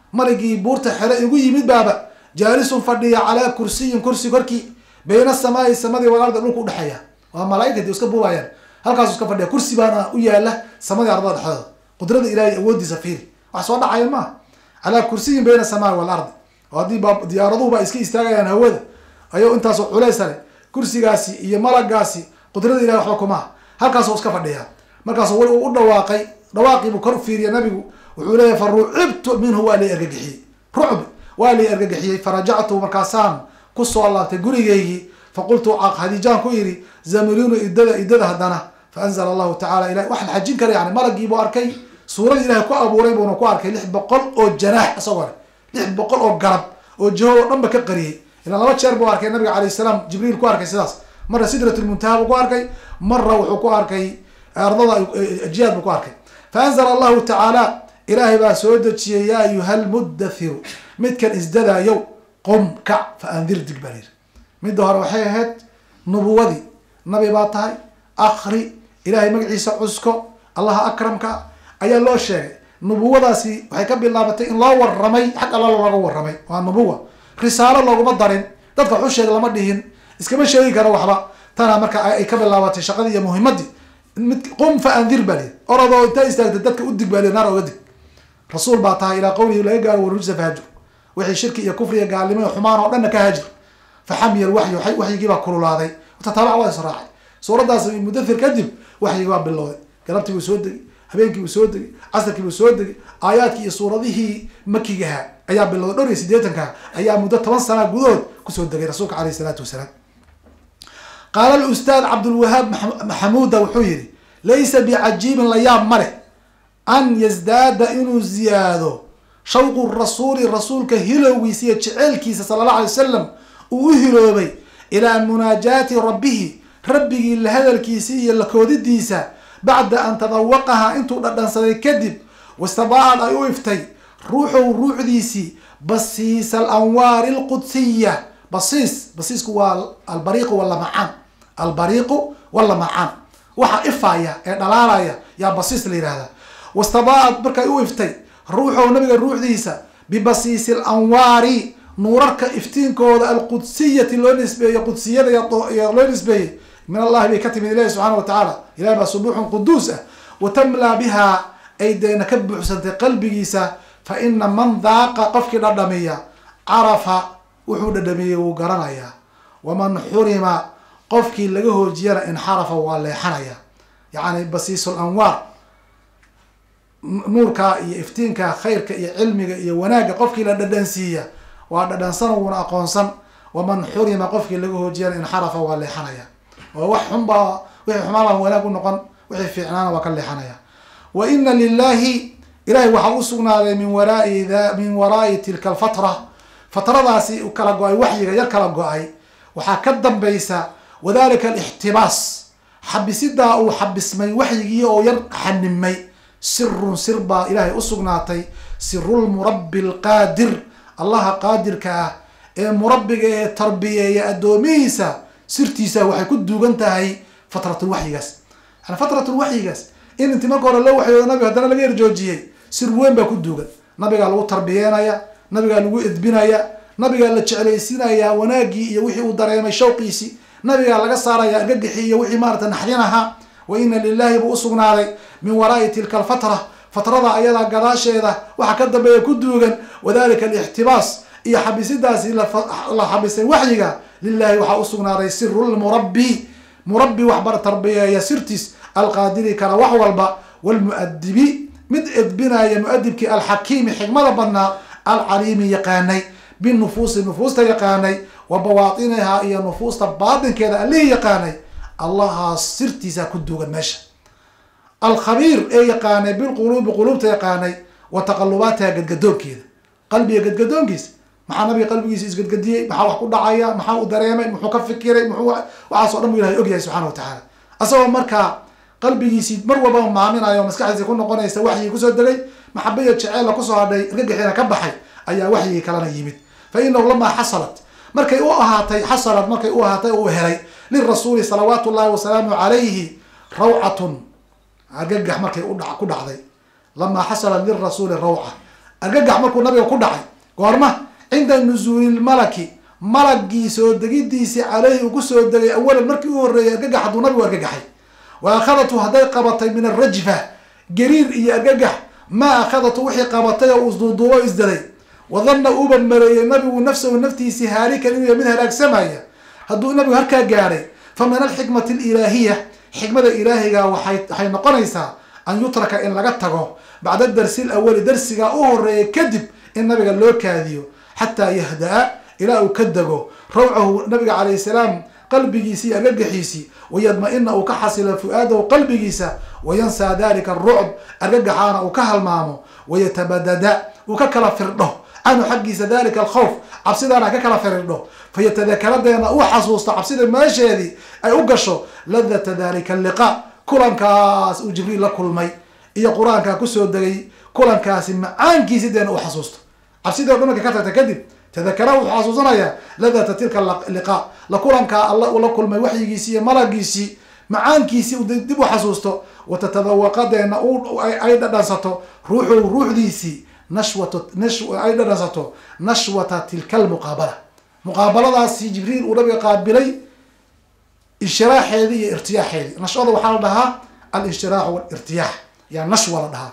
maligii buurta xere igu yimid baaba jaalisun fadhiya calaa kursiyin kursi korkii bayna asamaai samadii walarda dhulka udhexeeya waa malaaikadi iska buubayaan halkaasu iska fadhiya kursi baana u yaala samadii ardada dhexdooda qudrada ilahay awoodiisa fiiri wax soo dhacaya maaha calaa kursiyin bayna asamaai waalardi oo haddii ba diyaaraduhu ba iska istaagayaan hawada ayo intaasoo culays leh kursigaasi iyo malagaasi qudrada ilahay waxba kumaha halkaasoo iska fadhiya markaasuu weli uu u dhawaaqay dhawaaqiibuu kor u fiiriya nabigu wuxuu leeyahy fa rucibtu minhu waa lay argagixiyey rucbi waa lay argagixiyey farajactu markaasaan kusoo laabtay gurigaygii faqultu khadiijaan ku yidhi zamilunu idada idada haddana faanzala allahu tacala ilahy waxaan xajin kara yani malagiibuu arkay suuradii ilahay ku abuuray buuna ku arkay lix boqol oo janaax isagoo le lix boqol oo garab oo jiho oo dhan ba ka qariyey ilaa laba jeer buu arkay nabiga alayh salaam jibriil ku arkay sidaas marra sidratulmuntaha buu ku arkay marra wuxuu ku arkay ardada jiyaad buu ku arkay faanzala allahu tacaala ilaahay baa soo dejiyey yaa ayuha lmudathiru midkan isdadaayow qum kac fa andir dig baa yiri midda hore waxay ahayd nubuwadii nabi baa tahay akri ilahay magaciisa cusko allaha akramka ayaa loo sheegay nubuwadaasi waxay ka bilaabatay in loo waramay xag alla looga waramay waa nubuwa risaalo looguma darin dadka waxu sheeg lama dhihin iskama sheegi karo waxba tana marka ay ka bilaabatay shaqadii iyo muhimadii mid qum fa andir baa lii oradoo intaa istaagta dadka udig baa lii naar oga dig rasuul baa tahay ilaa qawlihi laga gaaro warujsa fahajur wixii shirki iyo kufriga gaalnimo iyo xumaan oo dhanna ka haajir faxamiya alwaxyu waxyigii baa kululaaday tataabac waa israacay suuraddaas mudathir kadib waxyigii waa bilowday galabtii buu soo degay habeenkii buu soo degay casarkii buu soo degay aayaadkii iyo suuradihii makigaha ayaa bilowday dhowr iyo siddeetanka ayaa muddo toban sana gudahood kusoo degay rasuulka alayh isalaatu wasalaam qaala alustaad cabdulwahaab maxamuuda wuxuu yihi laysa bicajiibin la yaab male an yazdaada inuu ziyaado shawqu rasuuli rasuulka hilowgiisa iyo jeceelkiisa sala allah alay wasalam uu u hiloobay ilaa munaajaati rabbihi rabbigii la hadalkiisi iyo lakoodidiisa bacda an tadawaqaha intuu dhadhansaday kadib wastabaacad ay u iftay ruuxow ruuxdiisii basiis alanwaari alqudsiya basiis basiisku waa albariiqu walamacaan albariiqu walamacaan waxa ifaya ee dhalaalaya yaa basiis la yihahda wastabaacad markay u iftay ruuxow nabiga ruuxdiisa bibasiisi alanwaari nuurarka iftiinkooda alqudsiyati loo nisbeeyey qudsiyada iyo loo nisbeeyey min allahi bay ka timid ilahi subxaana wa tacaala ilahi baa subuuxun quduus ah watamlaa bihaa ay deena ka buuxsantay qalbigiisa fa ina man daaqa qofkii dhadhamiya carafa wuxuu dhadhamiyey wuu garanayaa waman xurima qofkii laga hoojiyana inxarafa waa leexanaya yacni basiisul anwaar nuurka iyo iftiinka khayrka iyo cilmiga iyo wanaagga qofkii la dhadhansiiya waa dhadhansan wuuna aqoonsan waman xurima qofkii laga hoojiyana inxarafa waa leexanaya oo wax xunbaa wixii xumaabaa wanaag u noqon wixii fiicnaana waa ka leexanaya wa ina lilahi ilahay waxaa usugnaaday min waraai min waraai tilka alfatra fatradaasi u kala go-ay waxyiga yar kala go-ay waxaa ka dambaysa wadalika alixtibaas xabisidaa uu xabismay waxyigii oo yar xanimay sirun sir baa ilahay usugnaatay sirulmurabbi alqaadir allaha qaadirka ah ee murabbiga ee tarbiyeeya addoomihiisa sirtiisa waxay ku duugan tahay fatratulwaxyigaas yani fatratulwaxyigaas in inti marka hore loo waxyoodo nabiga haddana laga yarjoojiyey sir weyn baa ku duugan nabigaa lagu tarbiyeenaya nabigaa lagu edbinaya nabigaa la jeclaysiinaya wanaagii iyo wixii uu dareemay shawqiisi nabigaa laga saaraya argagixi iyo wixii maarata naxdin ahaa wa ina lilahi buu usugnaaday min waraai tilka alfatra fatrada ayadaa gadaasheeda waxaa ka dambeeya ku duugan wadalika alixtibaas iyo xabisidaasi la xabisay waxyiga lilahi waxaa usugnaaday siru lmurabbi murabbi waxbar tarbiyeeya sirtiis alqaadiri kala wax walba walmuadibi mid edbinaya muadibkii alxakiimi xikmada badnaa alcaliimi yaqaanay binufuusi nufuusta yaqaanay wa bawaatinahaa iyo nufuusta baatinkeeda allihii yaqaanay allahaas sirtiisa ku duugan meesha alkhabiir ee yaqaanay bilquluubi quluubta yaqaanay wa taqalubaatiha gadgadoonkeeda qalbiga gadgadoonkiisa maxaa nabiga qalbigiisa isgadgadiyey maxaa wax ku dhacaya maxaa uu dareemay muxuu ka fikiray muxuu waxaasoo dhan buu ilahay ogyahay subxana wa tacaala asagoo markaa qalbigiisii mar walbaba maaminayo maskaxdiisa ku noqonaysa waxyigii kusoo degay maxabaiyo jeceella kusoo hadhay argagixiina ka baxay ayaa waxyigii kalena yimid fa inahu lamaa xasalat markay u ahaatay xasalat markay u ahaatay uu helay lirasuuli salawaatu llahi wasalaamu calayhi rawcatun argagax markay ku dhacday lamaa xasalat lirasuuli rawca argagax markuu nabiga ku dhacay goorma cinda nuzuuli lmalaki malagii soo degidiisii caleyhi uu kusoo degay awalan markii u horreeyay argagax hadduu nabigu argagaxay wa akhadatu hadday qabatay min arajfa gariir iyo argagax ma akhadatu wixii qabatay oo isduuduubo o isdaday wadanna uuba mareeyey nabigu nafsahu naftiisii haalikan inuu yahay mid halaagsamaya hadduu nabigu halkaa gaadhay fa min alxikmati alilaahiya xikmada ilaahiga waxay waxay noqonaysaa an yutraka in laga tago bacda darsi lawali darsigaa u horeeya kadib in nabiga loo kaadiyo xataa yahdaa ilaa uu ka dego rawcahu nabiga calayhi salaam qalbigiisi iyo argagaxiisii wayadma-ina uu ka xasilo fu-aadahu qalbigiisa wayansaa dalika arucb argagaxaana uu ka halmaamo wayatabadada uu ka kala firdho canhu xaggiisa dalika alkhawf cabsidaana ka kala firdho fayatadakaradeena uu xasuusto cabsida meesheedii ay u gasho ladata dalika alliqa kulankaas uu jibriil la kulmay iyo qur-aankaa kusoo degay kulankaasi macaankiisi deena uu xasuusto cabsidii o dhan markay ka tagta kadib tadakara wuxuu xasuusanayaa ladata tilka liqa la kulankaa alla uu la kulmay waxyigiisii iyo malagiisii macaankiisii u dib u xasuusto watatadawaqadeena ay dhadhansato ruuxu ruuxdiisii nashwat ay dhadhansato nashwata tilka almuqaabala muqaabaladaasi jibriil uu nabiga qaabilay inshiraaxeedii iyo irtiyaaxeedii nashwada waxaa la dhahaa alinshiraaxu walirtiyaax yaa nashwa la dhahaa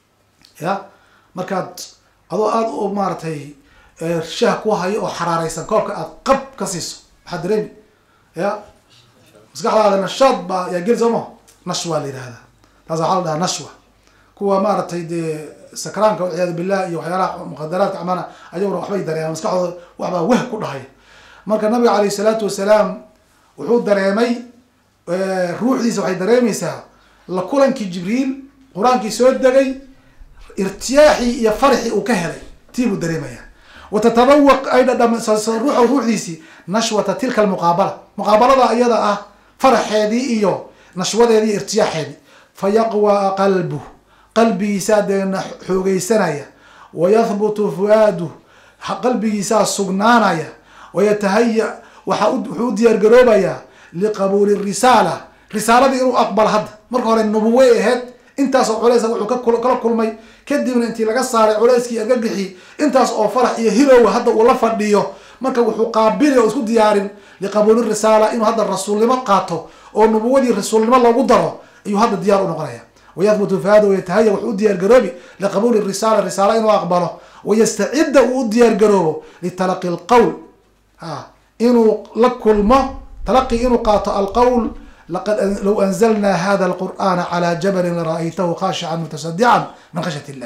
ya markaad adoo aada u maaratay shaah ku hayo oo xaraareysan koobka aad qab ka siiso maxaad dareemi ya maskaxdaada nashaad baa yaa geli sooma nashwa la yihahdaa taas waxaa la dhahaa nashwa kuwa maaragtay dee sakraanka walciyaadu billah iyo waxyaalaha muqadaraadka amana ayaguna waxbay dareemaan maskaxdooda waxbaa weh ku dhahay marka nabiga calayhi salaatu wasalaam wuxuu dareemay ruuxdiisa waxay dareemaysaa la kulankii jibriil qur-aankii soo degay irtiyaaxii iyo farxii uu ka helay tii buu dareemayaa watatadawaq ay dhadham ruuxa ruuxdiisii nashwata tilka almuqaabala muqaabalada iyada ah faraxeedii iyo nashwadeedii iyo irtiyaaxeedii fayaqwa qalbuh qalbigiisaa deena xoogeysanaya wayahbutu fu-aaduh qalbigiisaa sugnaanaya wayatahaya waxa wuxuu u diyaar garoobayaa liqabuuli risaala risaaladii inuu aqbalo hadda marka hore nubuwey ahayd intaasoo culeys wuxuu kakala kulmay kadibna intii laga saaray culeyskii argagixii intaas oo farax iyo hilowa hadda uu la fadhiyo marka wuxuu qaabili oo isku diyaarin liqabuuli risaala inuu hadda rasuulnimo qaato oo nubuwadii rasuulnimo loogu daro ayuu hadda diyaar u noqonaya wayahbutu faada wayatahaya wuxuu u diyaar garoobi liqabuuli risaala risaala inuu aqbalo wayastacida uu u diyaar garoobo litalaqi lqowl ha inuu la kulmo talaqi inuu qaato alqowl laqad low anzalna hada alqur'ana calى jabalin lara'aytahu khashican mutasadican min khashyat illah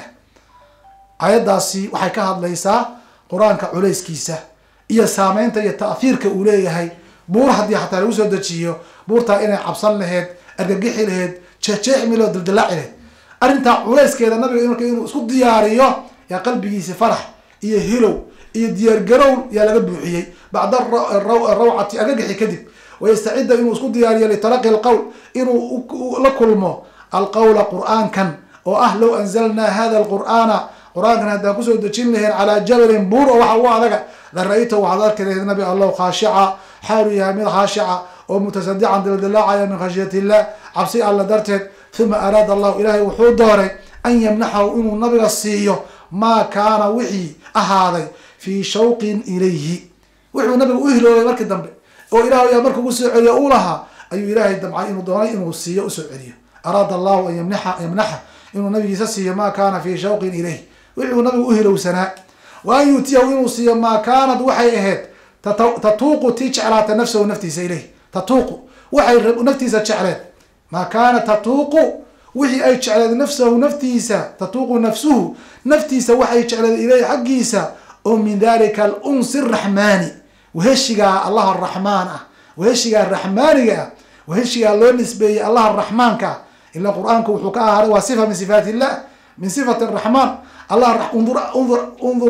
ayadaasi waxay ka hadlaysaa qur-aanka culeyskiisa iyo saameynta iyo ta'hiirka uu leeyahay buur haddii xataa lagu soo dejiyo buurtaa inay cabsan laheyd argagixi laheyd jeexjeexmi laheyd dildilaaci laheyd arrintaa culeyskeeda nabiga marka inuu isku diyaariyo yaa qalbigiisi farax iyo hilow iyo diyaargarow yaa laga buuxiyey bacda rawcati argagixi kadib wayastacida inuu isku diyaariyo litalaqi alqowl inuu la kulmo alqowla qur'aankan oo ah low anzalnaa hada alqur'aana qur-aankan haddaan kusoo dejin lahayn calaa jabalin buur oo waxa u adaga la ra-ayta waxaad arki lahayd nabi allahu khaashica xaalu yahay mid khaashica oo mutasadican dildilaacaya min khashyat illah cabsi alla darteed uma araada allahu ilaahay wuxuu dooray an yamnaxahu inuu nabiga siiyo maa kaana wixii ahaaday fii shawqin ilayhi wuxuu nabiga u hiloobay markii dambe oo ilaah yaa marka ugu soo celiyo uu lahaa ayuu ilaahay damcay inuu doonay inuu siiyo usoo celiyo araada allahu an yamnaxa yamnaxa inuu nabigiisa siiyo maa kaana fii shawqin ilayh wuxuu nabigu uhilowsanaa wa an yuutiyahu inuu siiyo maa kaanad waxay ahayd tatuuqu tii jeclaata nafsahu naftiisa ilayh tatuuqu waxay naftiisa jecleed maa kaana tatuuqu wixii ay jecleed nafsahu naftiisa tatuuqu nafsuhu naftiisa waxay jecleed ilayh xaggiisa oo min dalika alunsi araxmaani waheshigaa allah araxmaan ah waheshigaa raxmaaniga ah waheshigaa loo nisbeeyey allah araxmaanka ah ila qur-aanku wuxuu ka ahaaray waa sifa min sifaat illah min sifati araxmaan allah undur undur undur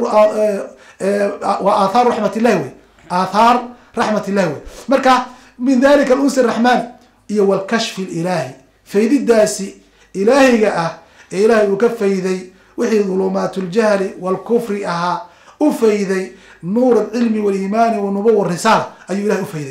waa aathaar raxmat illahi wey aathaar raxmat illahi wey marka min dalika alunsi araxmaani iyo walkashfi ilaahi faydidaasi ilaahiga ah ee ilaahay uu ka fayday wixii dhulumaat ljahli walkufri ahaa u fayday nuur alcilmi waliimaani wanubuwa warisaala ayuu ilahay ufayday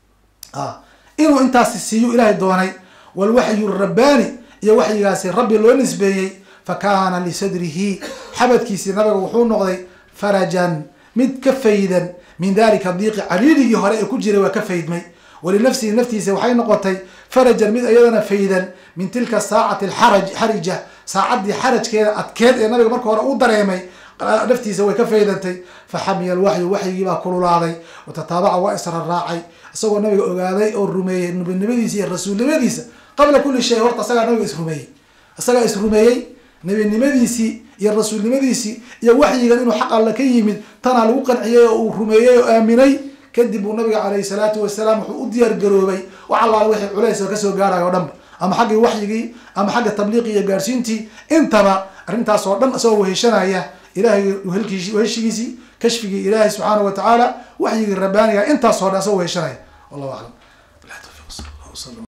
inuu intaasi siiyo ilaahay doonay walwaxyu rabbaani iyo waxyigaasi rabbi loo nisbeeyey fakana lisadrihi xabadkiisii nabiga wuxuu noqday farajan mid ka faydan min dalika diiqi cariirigii hore ee ku jiray waa ka faydmay walinafsihi naftiisa waxay noqotay farajan mid iyadana faydan min tilka saacati alxaraj xarija saacaddii xarajkeeda adkeed ee nabiga marka hore u dareemay naftiisa way ka faydantay faxamiya alwaxyu waxyigii baa kululaaday watataabaca waa isra raacay isagoo nabiga ogaaday oo rumeeyey nabinimadiisa iyo rasuulnimadiisa qabla kuli shay horta isagaa nabiga isrumeeyey isagaa isrumeeyey nabinimadiisii iyo rasuulnimadiisii iyo waxyigan inuu xaq alla ka yimid tanaa lagu qanciyey oo uu rumeeyey oo aaminay kadib uu nabiga calayhi salaatu wasalaam wuxuu u diyaar garoobay wax allaala wixii culays oo kasoo gaarayo o dhanba ama xaggii waxyigii ama xagga tabliiqii iyo gaarsiintii intaba arrintaas oo dhan isagoo weheshanaya ilahay weheshigiisii kashfigii ilaahay subxaanahu watacaala waxyigii rabbaaniga intaas oo dhan isagoo weheshanaya wallahu aclam.